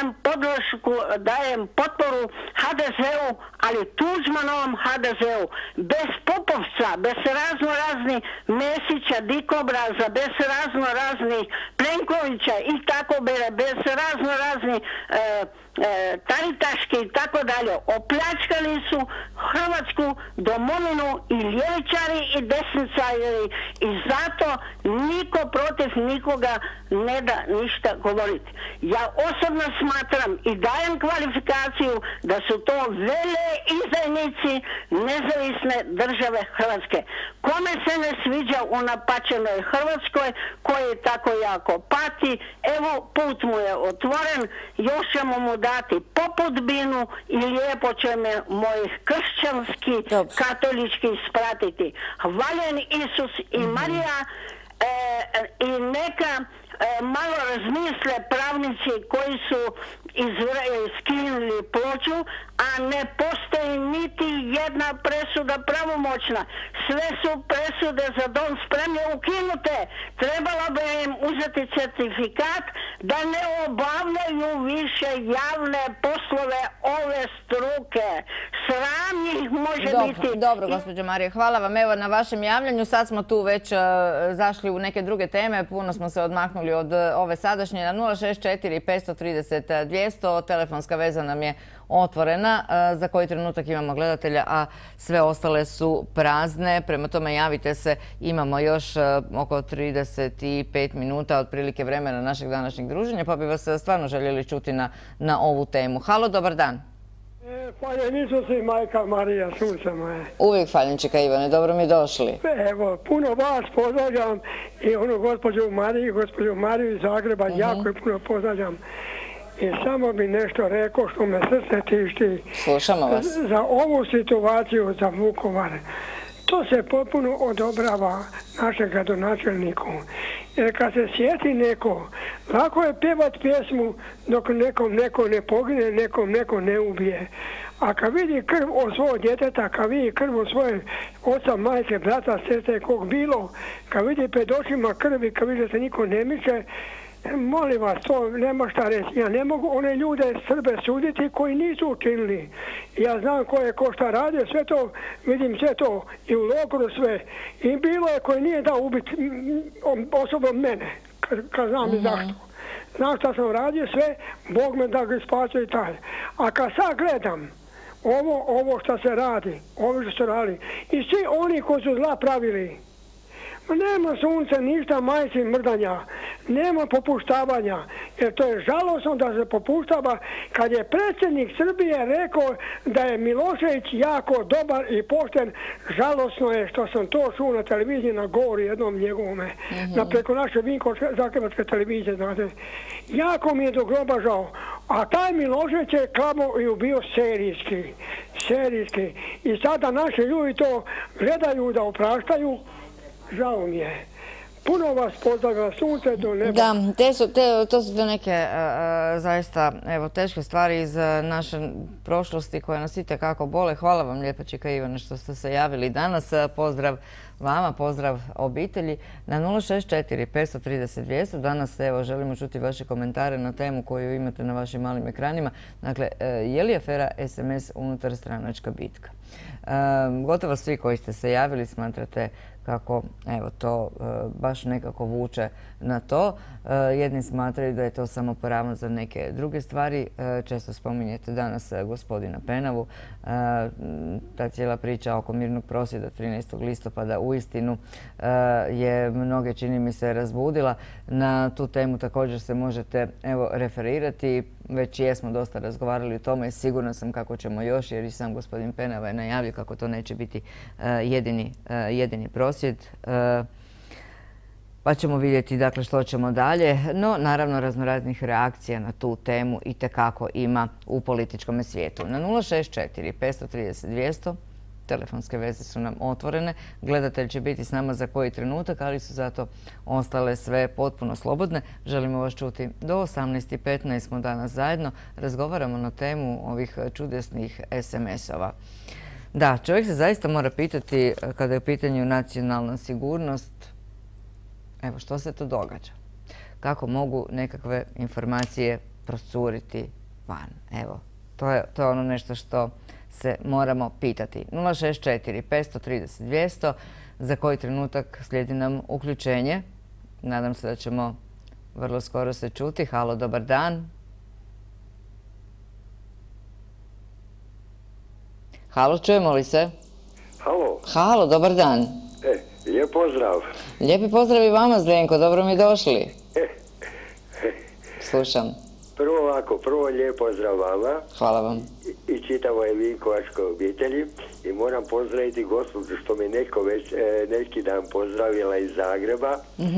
dajem potporu HDZ-u, ali Tuđmanovom HDZ-u, bez Popovca, bez razno raznih Mesića, Dikobraza, bez razno raznih Plenkovića i tako bez razno raznih Taritaški i tako dalje. Opljačkali su Hrvatsku domovinu i ljevičari i desnicari i zato niko protiv nikoga ne da ništa govoriti. Ja osobno smatram i dajem kvalifikaciju da su to veleizdajnici nezavisne države Hrvatske. Kome se ne sviđa u napačenoj Hrvatskoj koji tako jako pati, evo put mu je otvoren, još ćemo mu dati poput binu i lijepo će me mojih kršćanski, katolički spratiti. Hvaljen Isus i Marija i neka malo razmisle pravnici koji su skinuli ploču, a ne postoji niti jedna presuda pravomoćna. Sve su presude za dom spremni ukinute. Trebalo bi im uzeti certifikat da ne obavljaju više javne poslove ove struke. Sram ih može biti. Dobro, gospođo Marija, hvala vam evo na vašem javljanju. Sad smo tu već zašli u neke druge teme. Puno smo se odmaknuli od ove sadašnje. Na 064 530 200 telefonska veza nam je otvorena. Za koji trenutak imamo gledatelja, a sve ostale su prazne. Prema tome javite se. Imamo još oko 35 minuta otprilike vremena našeg današnjeg druženja, pa bi vas stvarno željeli čuti na ovu temu. Halo, dobar dan. Hvaljen Isus i majka Marija, sunce moje. Uvijek faljenčika Ivane, dobro mi došli. Evo, puno vas pozdravljam i onu gospođu Mariju iz Zagreba, jako je puno pozdravljam. I samo bi nešto rekao što me srce tišti. Slušamo vas. Za ovu situaciju za Vukovar. To se potpuno odobrava našem gradonačelniku. Jer kad se sjeti neko, lako je pjevat pjesmu dok nekom neko ne pogine, nekom neko ne ubije. A kad vidi krv od svog djeteta, kad vidi krv od svoje oca, majke, brata, sestre, kog bilo, kad vidi pred očima krvi, kad vidi da se niko ne miče, molim vas, to nema šta reći. Ja ne mogu one ljude Srbe suditi koji nisu učinili. Ja znam ko šta radi, sve to, vidim sve to i u logoru sve. I bilo je koji nije dao ubiti osobno mene, kad znam i zašto. Znam šta sam radio sve, Bog me da ga spasio i taj. A kad sad gledam ovo što se radi, ovo što se radi, i svi oni koji su zla pravili, nema sunce, ništa majci mrdanja, nema popuštavanja, jer to je žalosno da se popuštava kad je predsjednik Srbije rekao da je Milošević jako dobar i pošten. Žalosno je što sam to čuo na televiziji na govori jednom njegovome, preko naše Vinkovačke televizije, znate. Jako mi je do groba žao. A taj Milošević je klamo i ubio serijski. I sada naši ljudi to gledaju da opraštaju. Žao mi je. Puno vas pozdravlja, sunce do neba. Da, to su neke zaista teške stvari iz naše prošlosti koje nas itekako bole. Hvala vam lijepa, Čika Ivane, što ste se javili danas. Pozdrav vama, pozdrav obitelji. Na 064 530 200 danas želimo čuti vaše komentare na temu koju imate na vašim malim ekranima. Dakle, je li afera SMS unutarstranačka bitka? Gotovo svi koji ste se javili smatrate kako to baš nekako vuče na to. Jedni smatraju da je to samo poravno za neke druge stvari. Često spominjete danas gospodina Penavu. Ta cijela priča oko mirnog prosvjeda 13. listopada uistinu je mnoge, čini mi se, razbudila. Na tu temu također se možete referirati. Već jesmo dosta razgovarali o tome i sigurna sam kako ćemo još, jer i sam gospodin Penava je najavio kako to neće biti jedini prosvjed. Pa ćemo vidjeti dakle što ćemo dalje. No, naravno, raznoraznih reakcija na tu temu itekako ima u političkom svijetu. Na 064 530 200 telefonske veze su nam otvorene. Gledatelj će biti s nama za koji trenutak, ali su zato ostale sve potpuno slobodne. Želimo vas čuti do 18:15 smo danas zajedno. Razgovaramo na temu ovih čudesnih SMS-ova. Da, čovjek se zaista mora pitati kada je u pitanju nacionalna sigurnost, evo što se to događa. Kako mogu nekakve informacije procuriti van? Evo, to je ono nešto što se moramo pitati. 064 530 200, za koji trenutak slijedi nam uključenje. Nadam se da ćemo vrlo skoro se čuti. Halo, dobar dan. Halo, čujemo li se? Halo. Halo, dobar dan. Lijep pozdrav. Lijepi pozdrav i vama, Zdenko, dobro mi došli. Slušam. Prvo lijep pozdrav vama. Hvala vam. I čitavoj Vinkovačkoj obitelji. I moram pozdraviti gospođu što me neko već neki dan pozdravila iz Zagreba.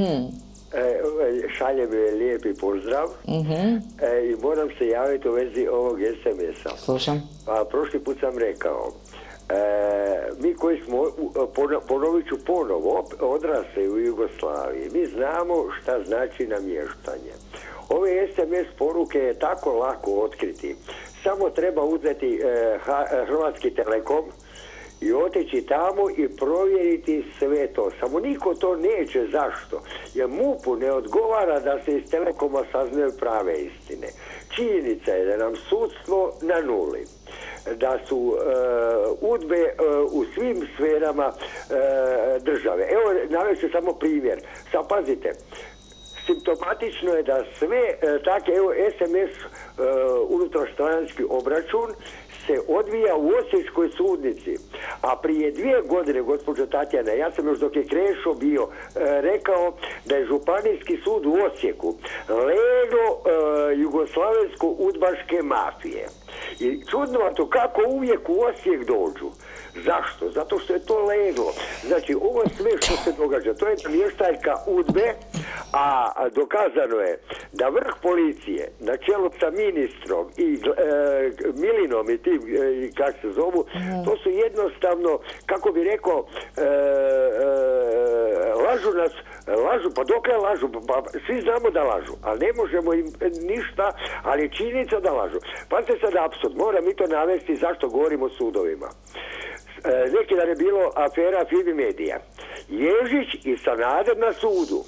Šaljem joj lijepi pozdrav. I moram se javiti u vezi ovog SMS-a. Slušam. Prošli put sam rekao, mi koji smo, ponovit ću ponovo, odrasli u Jugoslaviji, mi znamo šta znači namještanje. Ove SMS poruke je tako lako otkriti. Samo treba uzeti Hrvatski Telekom i otići tamo i provjeriti sve to. Samo niko to neće. Zašto? Jer MUP-u ne odgovara da se iz Telekoma saznaju prave istine. Činjenica je da nam sudstvo na nuli. Da su udbe u svim sferama države. Evo, navešću samo primjer. Sad pazite. Simptomatično je da sve takve, evo SMS unutarstranački obračun se odvija u Osječkoj sudnici. A prije 2 godine, gospođo Tatjana, ja sam još dok je Krešo bio rekao da je Županijski sud u Osijeku leno jugoslavensko-udbaške mafije. I čudno to kako uvijek u Osijek dođu. Zašto? Zato što je to leglo. Znači, ovo sve što se događa, to je namještaljka udbe, a dokazano je da vrh policije, na čelu sa ministrom i Milinom i tim, kako se zovu, to su jednostavno, kako bi rekao, lažu nas, pa dokle lažu? Pa svi znamo da lažu, ali ne možemo im ništa, ali je činjenica da lažu. Pazite sad apsurd, moram i to navesti zašto govorimo o sudovima. Neki dan je bilo afera Fimi Medija. Ježić i Sanader na sudu.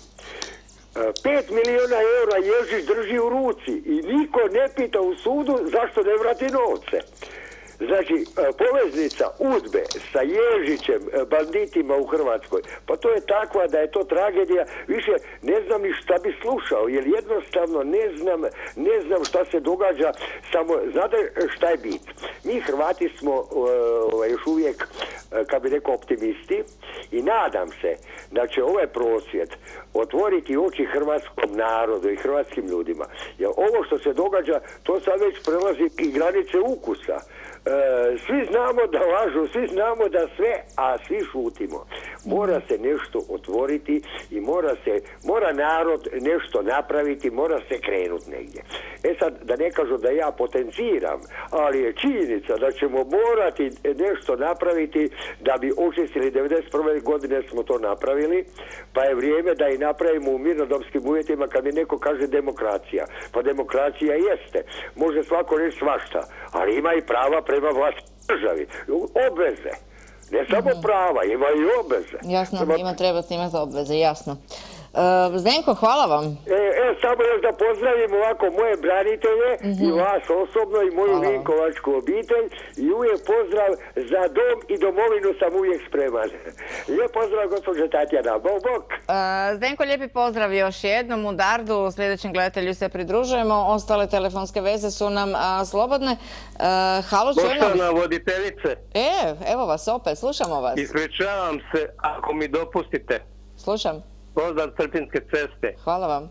5 miliona eura Ježić drži u ruci i niko ne pita u sudu zašto ne vrati novce. Znači, poveznica udbe sa Ježićem, banditima u Hrvatskoj, pa to je takva da je to tragedija, više ne znam ni šta bi slušao, jer jednostavno ne znam šta se događa, samo znate šta je bit. Mi Hrvati smo još uvijek, kako bi rekao, optimisti i nadam se da će ovaj prosvjed otvoriti oči hrvatskom narodu i hrvatskim ljudima. Jer ovo što se događa, to sad već prelazi i granice ukusa. Svi znamo da lažu, svi znamo da sve, a svi šutimo. Mora se nešto otvoriti i mora narod nešto napraviti, mora se krenuti negdje. Sad, da ne kažu da ja potenciram, ali je činjenica da ćemo morati nešto napraviti da bi očistili. 1991. godine smo to napravili, pa je vrijeme da i napravimo u mirnodopskim uvjetima. Kad mi neko kaže demokracija, pa demokracija jeste. Može svako reći svašta, ali ima i prava prema vlastnoj državi. Obveze. Ne samo prava, ima i obveze. Jasno, trebate imati obveze, jasno. Zdenko, hvala vam. Samo još da pozdravim ovako moje branitelje i vas osobno i moju Vinkovačku obitelj i uvijek pozdrav za dom i domovinu sam uvijek spreman. Lijep pozdrav, gospođo Tatjana. Bok, bok. Zdenko, lijepi pozdrav još jednom u Dardu. Sljedećem gledatelju se pridružujemo. Ostale telefonske veze su nam slobodne. Halo, čujemo. Poštovana voditeljice. Evo vas opet, slušamo vas. Ispričavam se, ako mi dopustite. Slušam. Pozdrav Trpinjske ceste. Hvala vam.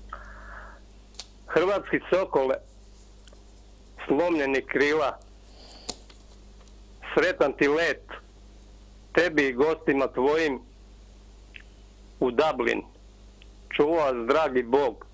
Hrvatski sokole, slomljeni krila, sretan ti let, tebi i gostima tvojim u Dublin. Čuva vas dragi Bog.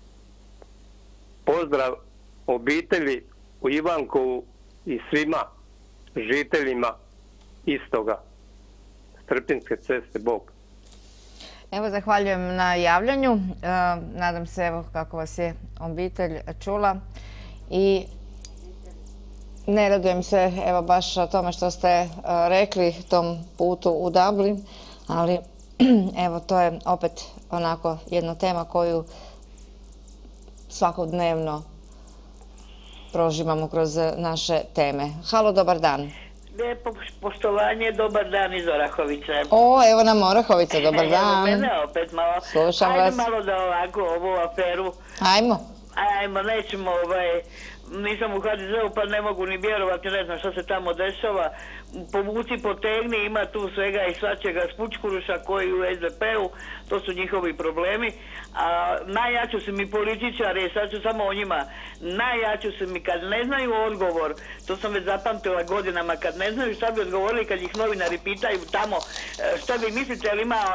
Pozdrav obitelji u Ivankovu i svima žiteljima istoga. Trpinjske ceste, Bog. Evo, zahvaljujem na javljanju. Nadam se, evo, kako vas je obitelj čula. I ne radujem se, evo, baš o tome što ste rekli, tom putu u Dublin, ali evo, to je opet onako jedna tema koju svakodnevno proživamo kroz naše teme. Halo, dobar dan. Lijepo poštovanje, dobar dan iz Orahovice. Evo nam Orahovica, dobar dan. Evo mene opet malo. Slušam vas. Ajde malo da ovako ovu aferu. Ajmo, nećemo nisam u HDZ-u pa ne mogu ni vjerovati, ne znam što se tamo dešava. Povuci, potegni, ima tu svega i svačega Spučkuruša koji u SDP-u, to su njihovi problemi. A najjači su mi političari, sad ću samo o njima, najjači su mi kad ne znaju odgovor, to sam već zapamtila godinama, kad ne znaju šta bi odgovorili kad ih novinari pitaju tamo šta vi mislite, ali ima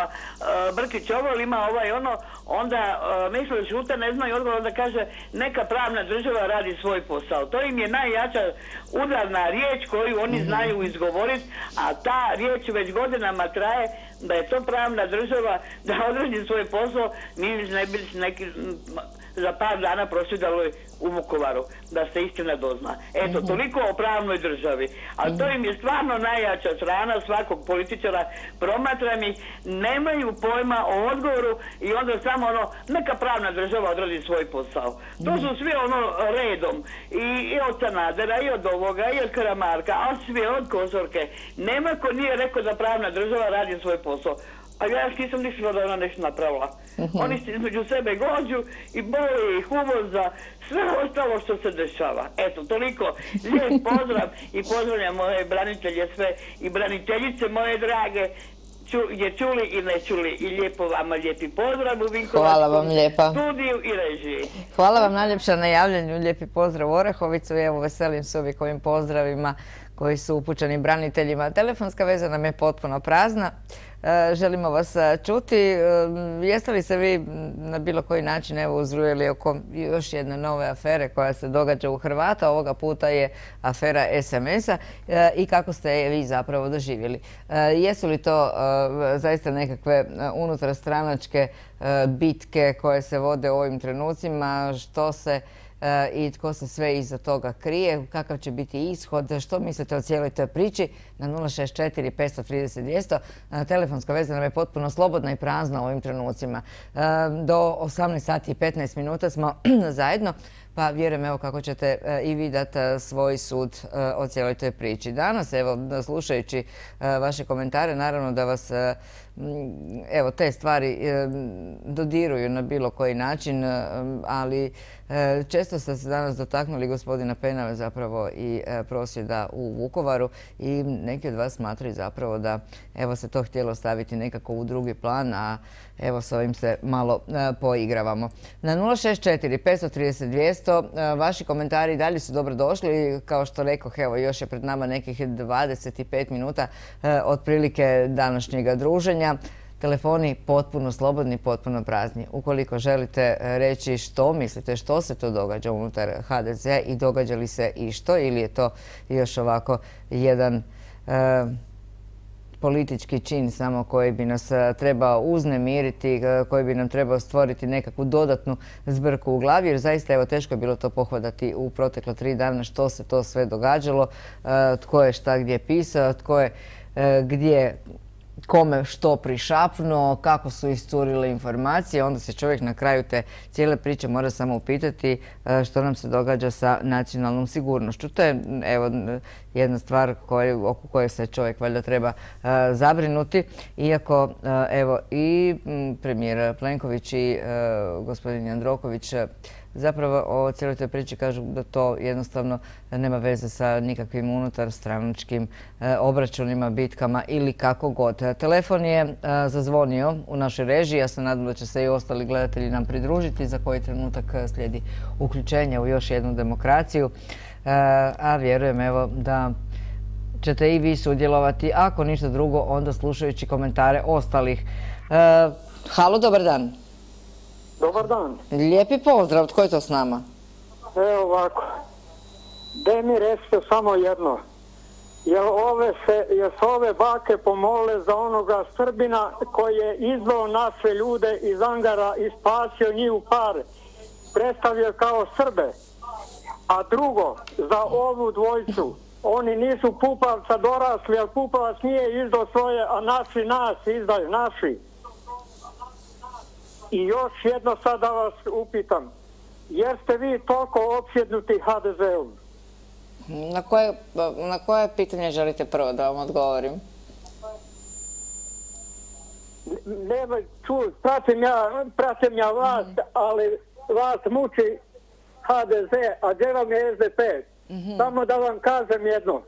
Brkić ovo ili ima ovaj ono, onda misle šute, ne znaju odgovor, onda kaže neka pravna država radi svoj posao. To im je najjača udarna riječ koju oni znaju izgovoriti, a ta riječ već godinama traje, da je to pravna država, da odradi svoj posao. Mi ne bi neki za par dana prosvjedali u Vukovaru, da se istina dozna. Eto, toliko o pravnoj državi. Ali to im je stvarno najjača strana svakog političara. Promatram ih, nemaju pojma o odgovoru i onda samo ono, neka pravna država odradi svoj posao. To su svi ono redom. I od Sanadera, i od ovoga, i od Karamarka, a svi od Kosorke. Nema ko nije rekao da pravna država radi svoj posao. A ja nisam mislila da ona nešto napravila. Oni se između sebe gođu i boli ih uvoz za sve ostalo što se dešava. Eto, toliko. Lijep pozdrav i pozdravljam moje branitelje sve i braniteljice moje drage. Je čuli i ne čuli. I lijepo vama lijepi pozdrav u Vinkovačkom studiju i režiji. Hvala vam najljepša na javljanju. Lijepi pozdrav u Orehovicu. Evo, veselim se uvijek ovim pozdravima koji su upućeni braniteljima. Telefonska veza nam je potpuno prazna. Želimo vas čuti. Jeste li se vi na bilo koji način uzrujeli oko još jedne nove afere koja se događa u Hrvata? Ovoga puta je afera SMS-a i kako ste je vi zapravo doživjeli? Jesu li to zaista nekakve unutarstranačke bitke koje se vode u ovim trenucima? Što se i tko se sve iza toga krije, kakav će biti ishod, što mislite o cijeloj toj priči? Na 064 530 200. Telefonska veza nam je potpuno slobodna i prazna u ovim trenucima. Do 18 sati i 15 minuta smo zajedno, pa vjerujem evo kako ćete i vi dati svoj sud o cijeloj toj priči. Danas, evo, slušajući vaše komentare, naravno da vas evo te stvari dodiruju na bilo koji način, ali često ste se danas dotaknuli gospodina Penave zapravo i prosvjeda u Vukovaru i neki od vas smatraju zapravo da evo se to htjelo staviti nekako u drugi plan, a evo s ovim se malo poigravamo. Na 064 530 200 vaši komentari dalje su dobro došli. Kao što rekoh, evo još je pred nama nekih 25 minuta otprilike današnjega druženja. Telefoni potpuno slobodni, potpuno prazni. Ukoliko želite reći što mislite, što se to događa unutar HDZ i događa li se i što, ili je to još ovako jedan politički čin samo koji bi nas trebao uznemiriti, koji bi nam trebao stvoriti nekakvu dodatnu zbrku u glavi, jer zaista evo teško je bilo to pohvatati u proteklo 3 dana što se to sve događalo, tko je šta gdje pisao, tko je gdje kome što prišapnuo, kako su iscurile informacije. Onda se čovjek na kraju te cijele priče mora samo upitati što nam se događa sa nacionalnom sigurnošću. To je evo jedna stvar oko koje se čovjek valjda treba zabrinuti. Iako evo i premijer Plenković i gospodin Jandroković zapravo o cijeloj toj priči kažu da to jednostavno nema veze sa nikakvim unutarstranačkim obračunima, bitkama ili kako god. Telefon je zazvonio u našoj režiji. Ja se nadam da će se i ostali gledatelji nam pridružiti. Za koji trenutak slijedi uključenje u još jednu demokraciju. A vjerujem evo da ćete i vi sudjelovati. Ako ništa drugo, onda slušajući komentare ostalih. Halo, dobar dan. Dobar dan. Lijepi pozdrav, tko je to s nama? Evo ovako, daj mi recite samo jedno. Jel se ove bake pomole za onoga Srbina koji je izveo naše ljude iz Angara i spasio njih u pare, predstavio kao Srbe? A drugo, za ovu dvojicu, oni nisu Pupavca dorasli, ali Pupavac nije izdao svoje, a naši nas izdaju, naši. I još jedno sad da vas upitam, jer ste vi toliko opsjednuti HDZ-om? Na koje pitanje želite prvo da vam odgovorim? Nema, pratim ja vas, ali vas muči HDZ, a gdje vam je SDP? Samo da vam kažem jedno.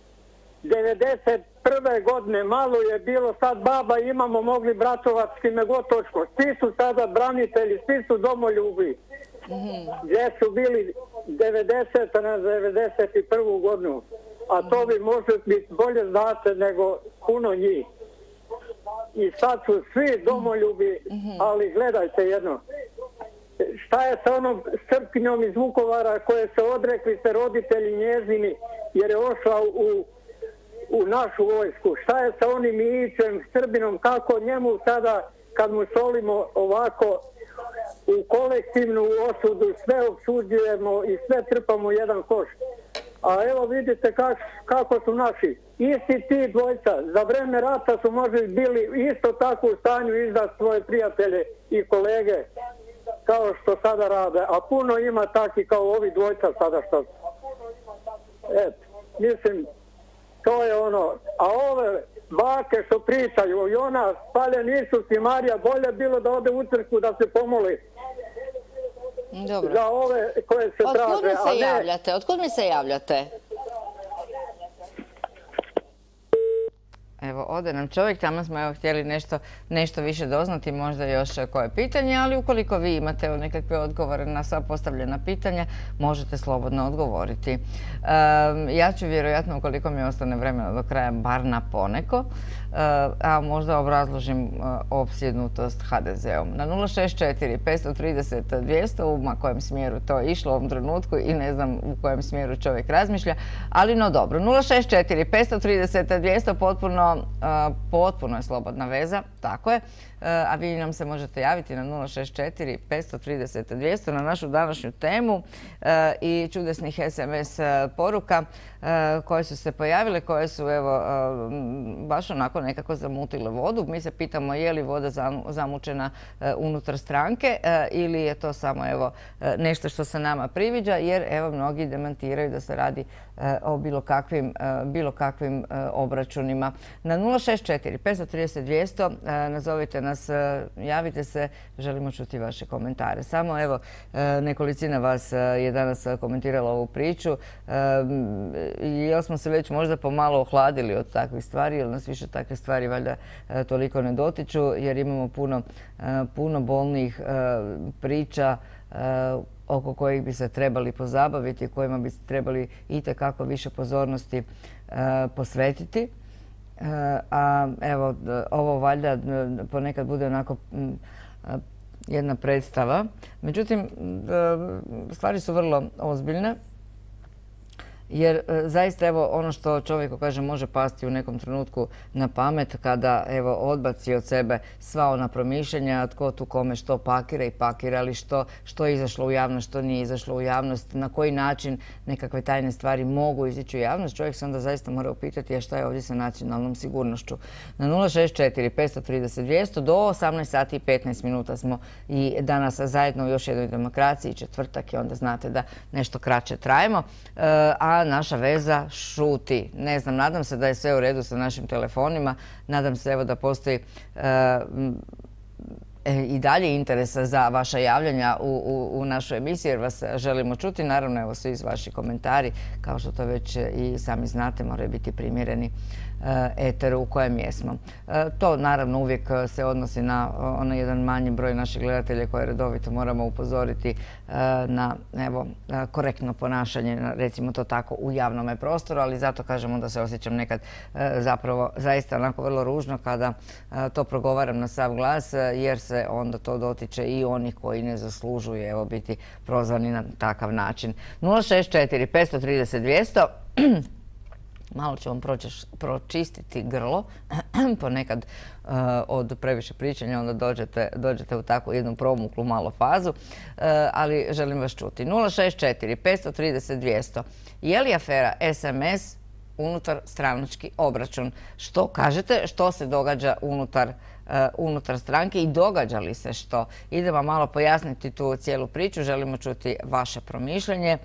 91. godine malo je bilo, sad baba imamo, mogli bratovački Megotočko. Svi su sada branitelji, svi su domoljubi. Gdje su bili 90. na 91. godinu. A to vi možete bolje znate nego puno njih. I sad su svi domoljubi, ali gledajte jedno. Šta je sa onom Srpkinjom iz Vukovara koje se odrekli se roditelji njezini jer je ošla u našu vojsku? Šta je sa onim Ićem, Srbinom, kako njemu sada kad mu solimo ovako u kolektivnu osudu, sve opsuđujemo i sve trpamo u jedan koš? A evo vidite kako su naši. Isti ti dvojca, za vreme rata su možda bili isto tako u stanju izdati svoje prijatelje i kolege kao što sada rade. A puno ima takvi kao ovi dvojca sada što. Eto, mislim, to je ono. A ove bake što pričaju, i ona spaljen Isus i Marija, bolje bilo da ode u crkvu da se pomoli. Dobro. Za ove koje se traže. Otkud mi se javljate? Evo, ode nam čovjek, tamo smo htjeli nešto više doznati, možda još koje pitanje, ali ukoliko vi imate nekakve odgovore na sva postavljena pitanja, možete slobodno odgovoriti. Ja ću vjerojatno, ukoliko mi ostane vremena do kraja, bar na poneko, a možda obrazložim opsjednutost HDZ-om. Na 064 530 200, u kojem smjeru to je išlo u ovom trenutku i ne znam u kojem smjeru čovjek razmišlja, ali no dobro. 064 530 200, potpuno je slobodna veza, tako je. A vi nam se možete javiti na 064 530 200 na našu današnju temu i čudesnih SMS poruka koje su se pojavile, koje su evo baš onako nekako zamutile vodu. Mi se pitamo je li voda zamučena unutar stranke ili je to samo evo nešto što se nama priviđa, jer evo mnogi demantiraju da se radi o bilo kakvim obračunima. Na 064 530 200 nazovite nas, javite se, želimo čuti vaše komentare. Samo evo nekolicina vas je danas komentirala ovu priču. Jel smo se već možda pomalo ohladili od takvih stvari, jer nas više takve stvari valjda toliko ne dotiču, jer imamo puno bolnih priča oko kojih bi se trebali pozabaviti, kojima bi se trebali itekako više pozornosti posvetiti. A evo, ovo valjda ponekad bude onako jedna predstava. Međutim, stvari su vrlo ozbiljne. Jer zaista evo ono što čovjeku kaže može pasti u nekom trenutku na pamet kada evo odbaci od sebe sva ona promišljanja tko tu kome što pakira i pakira, ali što je izašlo u javnost, što nije izašlo u javnost, na koji način nekakve tajne stvari mogu izići u javnost. Čovjek se onda zaista mora upitati a šta je ovdje sa nacionalnom sigurnošću. Na 064 530 200 do 18 sati i 15 minuta smo i danas zajedno u još jednoj demokraciji, četvrtak je, onda znate da nešto kraće trajemo. A naša veza šuti. Ne znam, nadam se da je sve u redu sa našim telefonima. Nadam se evo da postoji i dalje interesa za vaša javljanja u našoj emisiji, jer vas želimo čuti. Naravno, evo svi vaši komentari, kao što to već i sami znate, moraju biti primjereni eteru u kojem jesmo. To naravno uvijek se odnosi na onaj jedan manji broj naših gledatelja koje redovito moramo upozoriti na korektno ponašanje, recimo to tako, u javnom prostoru, ali zato kažemo da se osjećam nekad zapravo zaista onako vrlo ružno kada to progovaram na sav glas, jer se onda to dotiče i onih koji ne zaslužuju biti prozvani na takav način. 064 530 200. Malo ću vam pročistiti grlo, ponekad od previše pričanja onda dođete u takvu jednu promuklu malo fazu, ali želim vas čuti. 064 530 200. Je li afera SMS unutar stranački obračun? Što kažete? Što se događa unutar stranke i događa li se što? Idemo malo pojasniti tu cijelu priču, želimo čuti vaše promišljanje.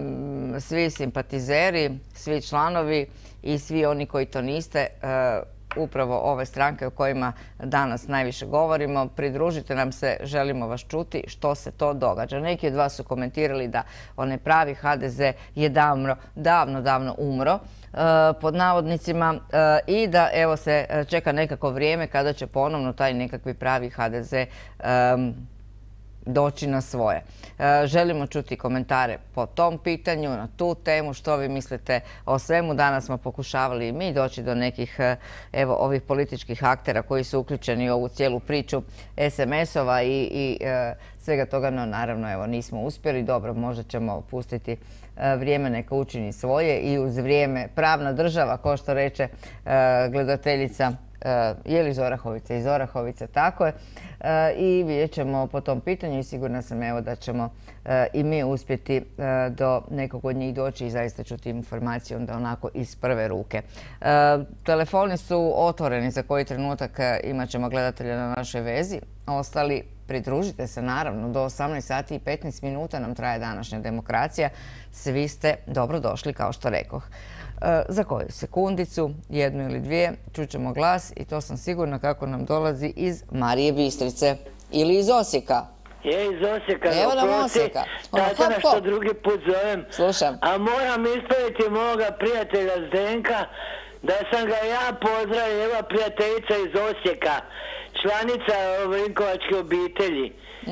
Svi simpatizeri, svi članovi i svi oni koji to niste, upravo ove stranke o kojima danas najviše govorimo. Pridružite nam se, želimo vas čuti što se to događa. Neki od vas su komentirali da onaj pravi HDZ je davno umro, pod navodnicima, i da evo se čeka nekako vrijeme kada će ponovno taj nekakvi pravi HDZ doći na svoje. Želimo čuti komentare po tom pitanju, na tu temu, što vi mislite o svemu. Danas smo pokušavali i mi doći do nekih ovih političkih aktera koji su uključeni u ovu cijelu priču SMS-ova i svega toga, no naravno nismo uspjeli. Dobro, možda ćemo pustiti vrijeme neka učini svoje i uz vrijeme pravna država, kao što reče gledateljica, je li iz Orahovice? Iz Orahovice, tako je. I vidjet ćemo po tom pitanju i sigurna sam da ćemo i mi uspjeti do nekog od njih doći i zaista čuti informaciju onda onako iz prve ruke. Telefoni su otvoreni, za koji trenutak imat ćemo gledatelja na našoj vezi. Ostali, pridružite se naravno, do 18 sati i 15 minuta nam traje današnja demokracija. Svi ste dobrodošli, kao što rekoh. Za koju sekundicu, jednu ili dvije, čućemo glas i to sam sigurna kako nam dolazi iz Marije Bistrice ili iz Osijeka. Iz Osijeka. Evo nam Osijeka. Tatjana, što drugi put zovem. Slušam. A moram ispraviti moga prijatelja Zdenka da sam ga ja pozdravio, evo prijateljica iz Osijeka, članica Vinkovačke obitelji.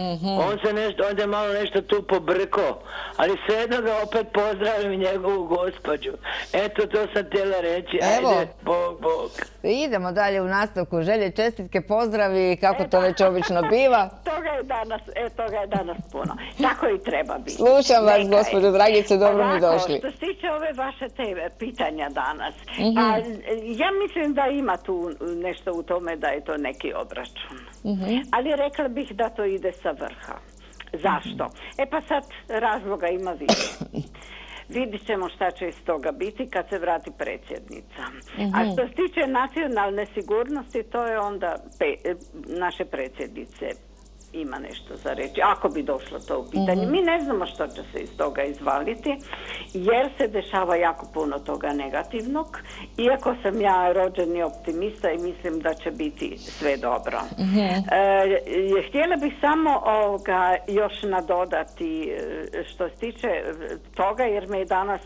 On je malo nešto tu pobrko, ali svejedno ga opet pozdravim njegovu gospođu. Eto, to sam htjela reći. Ajde, Bog. Idemo dalje u nastavku. Želje, čestitke, pozdravi, kako to već obično biva. Toga je danas puno. Tako i treba biti. Slušam vas, gospođo Dragice, dobro mi došli. Što se tiče ove vaše te pitanja danas, ja mislim da ima tu nešto u tome da je to neki obračun. Ali rekla bih da to ide sa vrha. Zašto? Pa sad razloga ima više. Vidit ćemo šta će iz toga biti kad se vrati predsjednica. A što se tiče nacionalne sigurnosti, to je onda naše predsjednice ima nešto za reći, ako bi došlo to u pitanje. Mi ne znamo što će se iz toga izvaliti, jer se dešava jako puno toga negativnog, iako sam ja rođeni optimista i mislim da će biti sve dobro. Htjela bih samo još nadodati što se tiče toga, jer me je danas,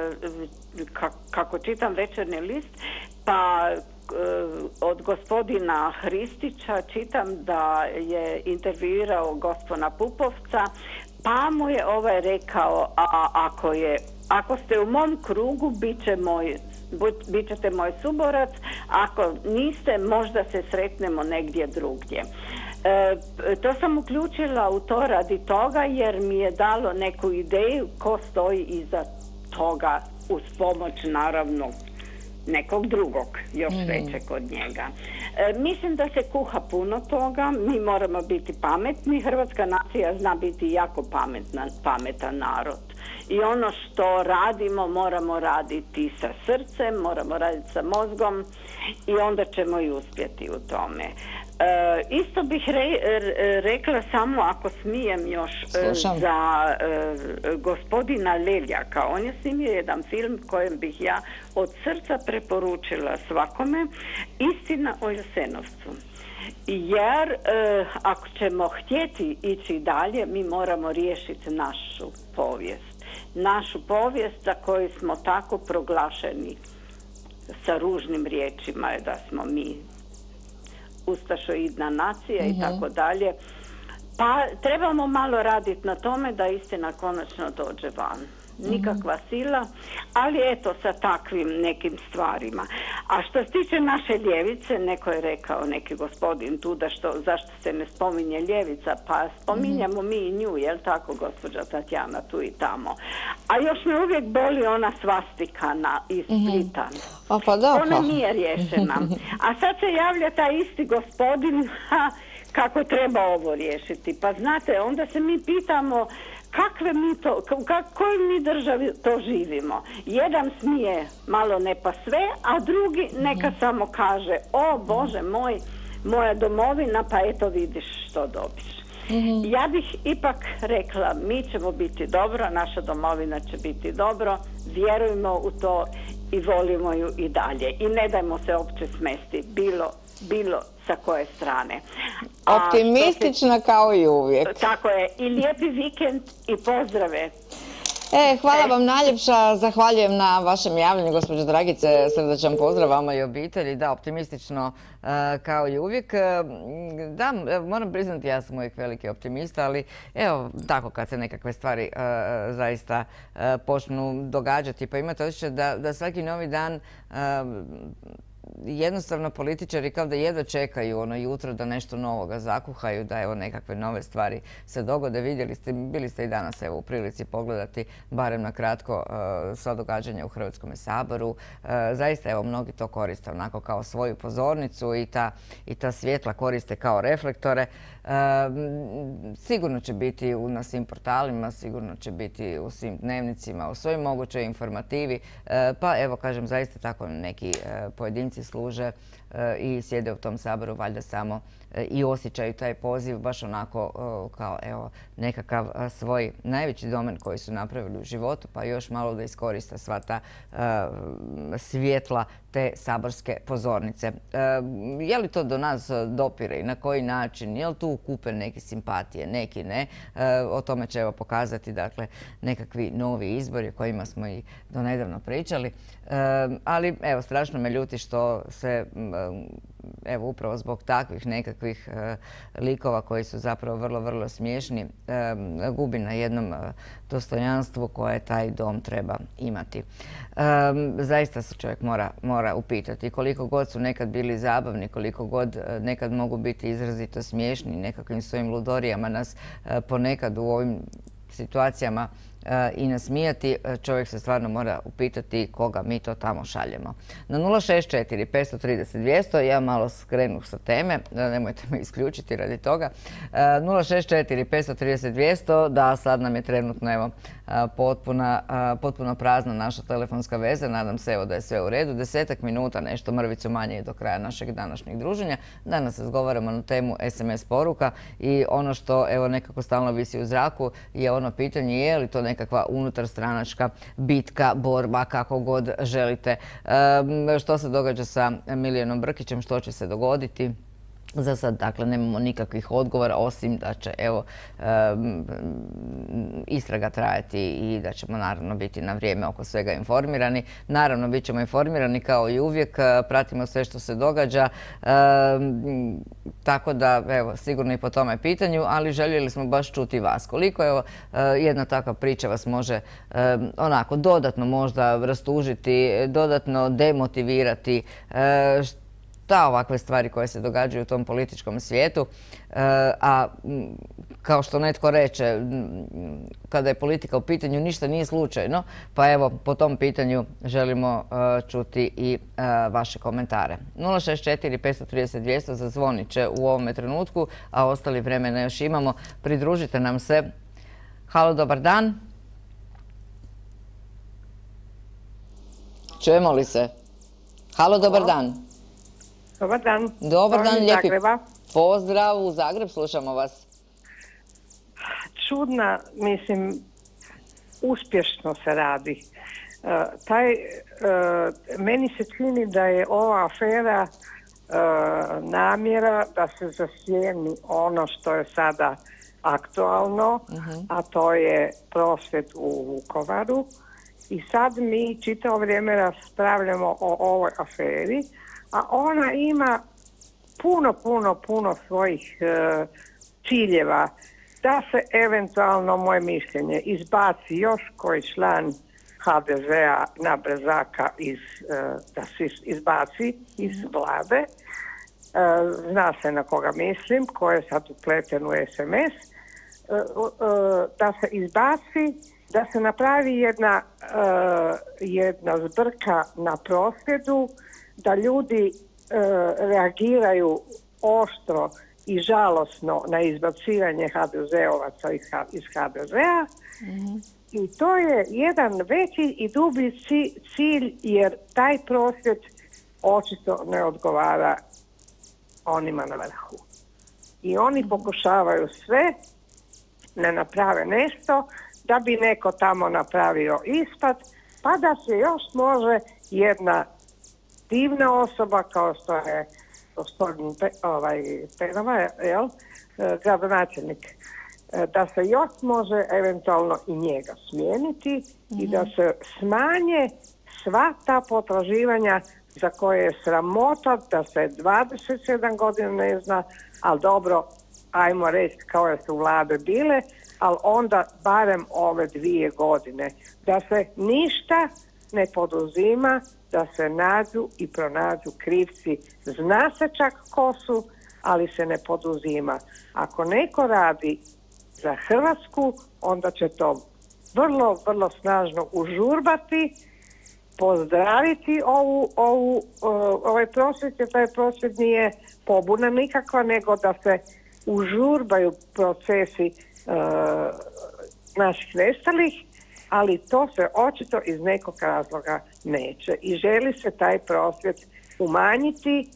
kako čitam Večernji list, pa od gospodina Hristića čitam da je intervjuirao gospodina Pupovca, pa mu je rekao, ako ste u mom krugu, bit ćete moj suborac, ako niste, možda se sretnemo negdje drugdje. To sam uključila u to radi toga jer mi je dalo neku ideju ko stoji iza toga, uz pomoć naravno nekog drugog, još veće kod njega. Mislim da se kuha puno toga, mi moramo biti pametni, hrvatska nacija zna biti jako pametan narod. I ono što radimo moramo raditi sa srcem, moramo raditi sa mozgom i onda ćemo i uspjeti u tome. Isto bih rekla samo, ako smijem još, za gospodina Leljaka. On je snimio jedan film kojem bih ja od srca preporučila svakome, Istina o Jasenovcu. Jer ako ćemo htjeti ići dalje, mi moramo riješiti našu povijest za koju smo tako proglašeni sa ružnim riječima, da smo mi ustašoidna nacija i tako dalje. Pa trebamo malo raditi na tome da istina konačno dođe van. Nikakva sila, ali eto sa takvim nekim stvarima. A što se tiče naše ljevice, neko je rekao, neki gospodin tu, zašto se ne spominje ljevica, pa spominjamo mi i nju, jel tako, gospođa Tatjana, tu i tamo. A još me uvijek boli ona svastika iz Splita. Ona nije riješena. A sad se javlja taj isti gospodin kako treba ovo riješiti. Pa znate, onda se mi pitamo u kojoj mi državi to živimo. Jedan smije malo ne pa sve, a drugi neka samo kaže, o Bože moj, moja domovina, pa eto vidiš što dobiš. Ja bih ipak rekla, mi ćemo biti dobro, naša domovina će biti dobro, vjerujmo u to i volimo ju i dalje. I ne dajmo se uopće smesti, bilo sa koje strane. Optimistična kao i uvijek. Tako je. I lijepi vikend i pozdrave. Hvala vam najljepša, zahvaljujem na vašem javljanju, gospođo Dragice, srdačan pozdrav vama i obitelji, da, optimistično kao i uvijek. Da, moram priznati, ja sam uvijek veliki optimista, ali evo, tako kad se nekakve stvari zaista počnu događati, pa imate osjećaj da svaki novi dan jednostavno političari kao da jedva čekaju ono jutro da nešto novoga zakuhaju, da evo nekakve nove stvari se dogode. Vidjeli ste, bili ste i danas evo u prilici pogledati barem na kratko sva događanja u Hrvatskome saboru. Zaista evo mnogi to koriste onako kao svoju pozornicu i ta svjetla koriste kao reflektore. Sigurno će biti na svim portalima, sigurno će biti u svim dnevnicima, u svojoj mogućoj informativi. Pa evo kažem, zaista tako neki pojedinci služe i sjede u tom saboru valjda samo i osjećaju taj poziv baš onako kao evo nekakav svoj najveći domen koji su napravili u životu, pa još malo da iskoriste sva ta svjetla te saborske pozornice. Je li to do nas dopire i na koji način? Je li tu kupe neke simpatije, neki ne? O tome će evo pokazati dakle nekakvi novi izbori o kojima smo i donedavno pričali. Ali evo strašno me ljuti što se evo upravo zbog takvih nekakvih likova koji su zapravo vrlo, vrlo smiješni gubi na jednom dostojanstvu koje taj dom treba imati. Zaista se čovjek mora upitati koliko god su nekad bili zabavni, koliko god nekad mogu biti izrazito smiješni, nekakvim svojim ludorijama nas ponekad u ovim situacijama i nasmijati, čovjek se stvarno mora upitati koga mi to tamo šaljemo. Na 064 530 200, ja malo skrenuh sa teme, nemojte me isključiti radi toga. 064 530 200, da sad nam je trenutno evo potpuno prazna naša telefonska veza, nadam se evo da je sve u redu. 10 minuta, nešto mrvicu manje do kraja našeg današnjeg druženja. Danas razgovaramo na temu SMS poruka i ono što evo nekako stalno visi u zraku je ono pitanje je li to nekakva unutarstranačka bitka, borba, kako god želite. Što se događa sa Milijanom Brkićem, što će se dogoditi? Za sad, dakle, nemamo nikakvih odgovora, osim da će, evo, istraga trajati i da ćemo naravno biti na vrijeme oko svega informirani. Naravno, bit ćemo informirani kao i uvijek, pratimo sve što se događa, tako da, evo, sigurno i po tome pitanju, ali željeli smo baš čuti vas. Koliko, evo, jedna takva priča vas može onako dodatno možda rastužiti, dodatno demotivirati, da ovakve stvari koje se događaju u tom političkom svijetu. A kao što netko reče, kada je politika u pitanju, ništa nije slučajno. Pa evo, po tom pitanju želimo čuti i vaše komentare. 064 530 200 zazvonit će u ovome trenutku, a ostali vremena još imamo. Pridružite nam se. Halo, dobar dan. Čujemo li se? Halo, dobar dan. Dobar dan. Dobar dan, lijepi pozdrav u Zagreb, slušamo vas. Čudna, mislim, uspješno se radi. Meni se čini da je ova afera namjera da se zasjeni ono što je sada aktualno, a to je prosvjed u Vukovaru. I sad mi čitavo vrijeme raspravljamo o ovoj aferi, a ona ima puno svojih ciljeva da se eventualno, moje mišljenje, izbaci još koji član HDZ-a na brzaka da se izbaci iz vlade. Zna se na koga mislim, ko je sad upleten u SMS. Da se izbaci, da se napravi jedna zbrka na prosvjedu, da ljudi reagiraju oštro i žalosno na izbacivanje HDZ-ovaca iz HDZ-a. I to je jedan veći i dublji cilj, jer taj prosvjed očito ne odgovara onima na vrhu. I oni pokušavaju sve, ne naprave nešto, da bi neko tamo napravio ispad, pa da se još može jedna divna osoba kao što je gospodin Penova, gradonačelnik, da se još može eventualno i njega smijeniti i da se smanje sva ta potraživanja za koje je sramota da se 27 godina ne zna, ali dobro, ajmo reći kao su vlade bile, ali onda barem ove 2 godine. Da se ništa ne poduzima, da se nađu i pronađu krivci. Zna se čak ko su, ali se ne poduzima. Ako neko radi za Hrvatsku, onda će to vrlo, vrlo snažno užurbati, pozdraviti ovaj prosvjed, jer taj prosvjed nije pobuna nikakva, nego da se užurbaju procesi naših nestalih, ali to se očito iz nekog razloga neće. I želi se taj prosvjed umanjiti,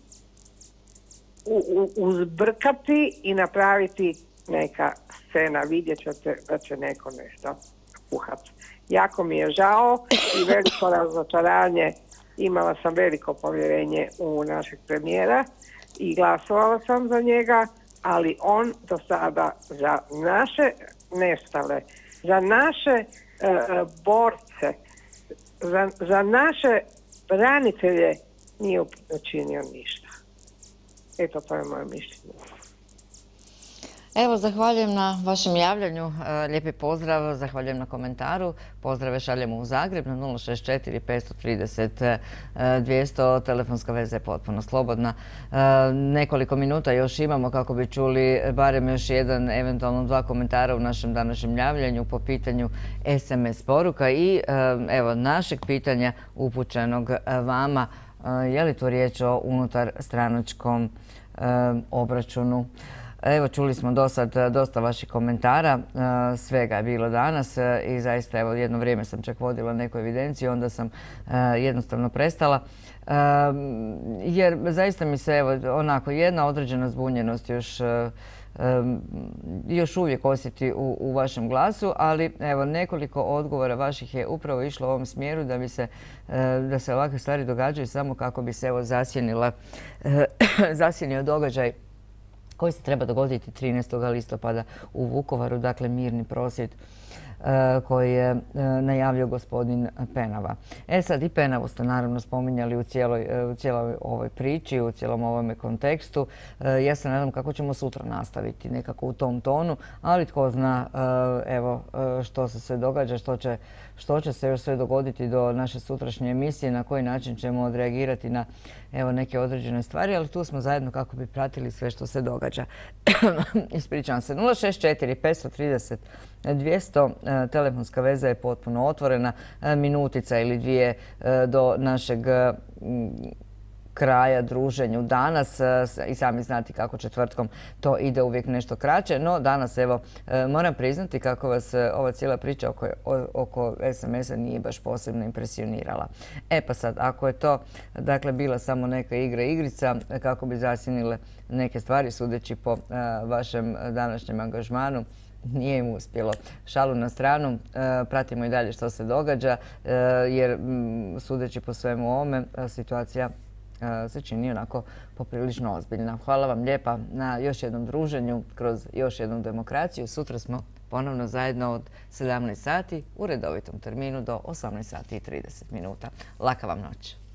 uzbrkati i napraviti neka scena. Vidjet ćete da će neko nešto kuhati. Jako mi je žao i veliko razočaranje. Imala sam veliko povjerenje u našeg premijera i glasovala sam za njega, ali on do sada za naše nestale, za naše borce, za naše branitelje nije učinio ništa. Eto, to je moje mišljenje. Evo, zahvaljujem na vašem javljanju. Lijepi pozdrav, zahvaljujem na komentaru. Pozdrave šaljemo u Zagreb na 064 530 200. Telefonska veza je potpuno slobodna. Nekoliko minuta još imamo kako bi čuli barem još jedan, eventualno 2 komentara u našem današnjem javljanju po pitanju SMS poruka i evo našeg pitanja upućenog vama. Je li to riječ o unutar stranačkom obračunu? Evo, čuli smo do sad dosta vaših komentara, svega je bilo danas i zaista evo jedno vrijeme sam čak vodila neku evidenciju, onda sam jednostavno prestala. Jer zaista mi se evo onako jedna određena zbunjenost još uvijek osjeti u vašem glasu, ali evo nekoliko odgovora vaših je upravo išlo u ovom smjeru da se ovakve stvari događaju samo kako bi se evo zasjenio događaj koji se treba dogoditi 13. listopada u Vukovaru, dakle mirni prosvjed koji je najavio gospodin Penava. Sad i Penavu ste naravno spominjali u cijeloj ovoj priči, u cijelom ovome kontekstu. Ja se nadam kako ćemo sutra nastaviti nekako u tom tonu, ali tko zna evo što se sve događa, što će se još sve dogoditi do naše sutrašnje emisije, na koji način ćemo odreagirati na evo neke određene stvari, ali tu smo zajedno kako bi pratili sve što se događa. Ispričavam se. 064 530 200. Telefonska veza je potpuno otvorena. Minutica ili 2 do našeg kraja druženju danas. I sami znati kako četvrtkom to ide uvijek nešto kraće. No danas evo moram priznati kako vas ova cijela priča oko SMS-a nije baš posebno impresionirala. Pa sad, ako je to dakle bila samo neka igrica kako bi zasjenile neke stvari, sudeći po vašem današnjem angažmanu, nije im uspjelo. Šalu na stranu, pratimo i dalje što se događa, jer sudeći po svemu ovome situacija se čini onako poprilično ozbiljna. Hvala vam lijepa na još jednom druženju kroz još jednu demokraciju. Sutra smo ponovno zajedno od 17 sati u redovitom terminu do 18 sati i 30 minuta. Laka vam noć.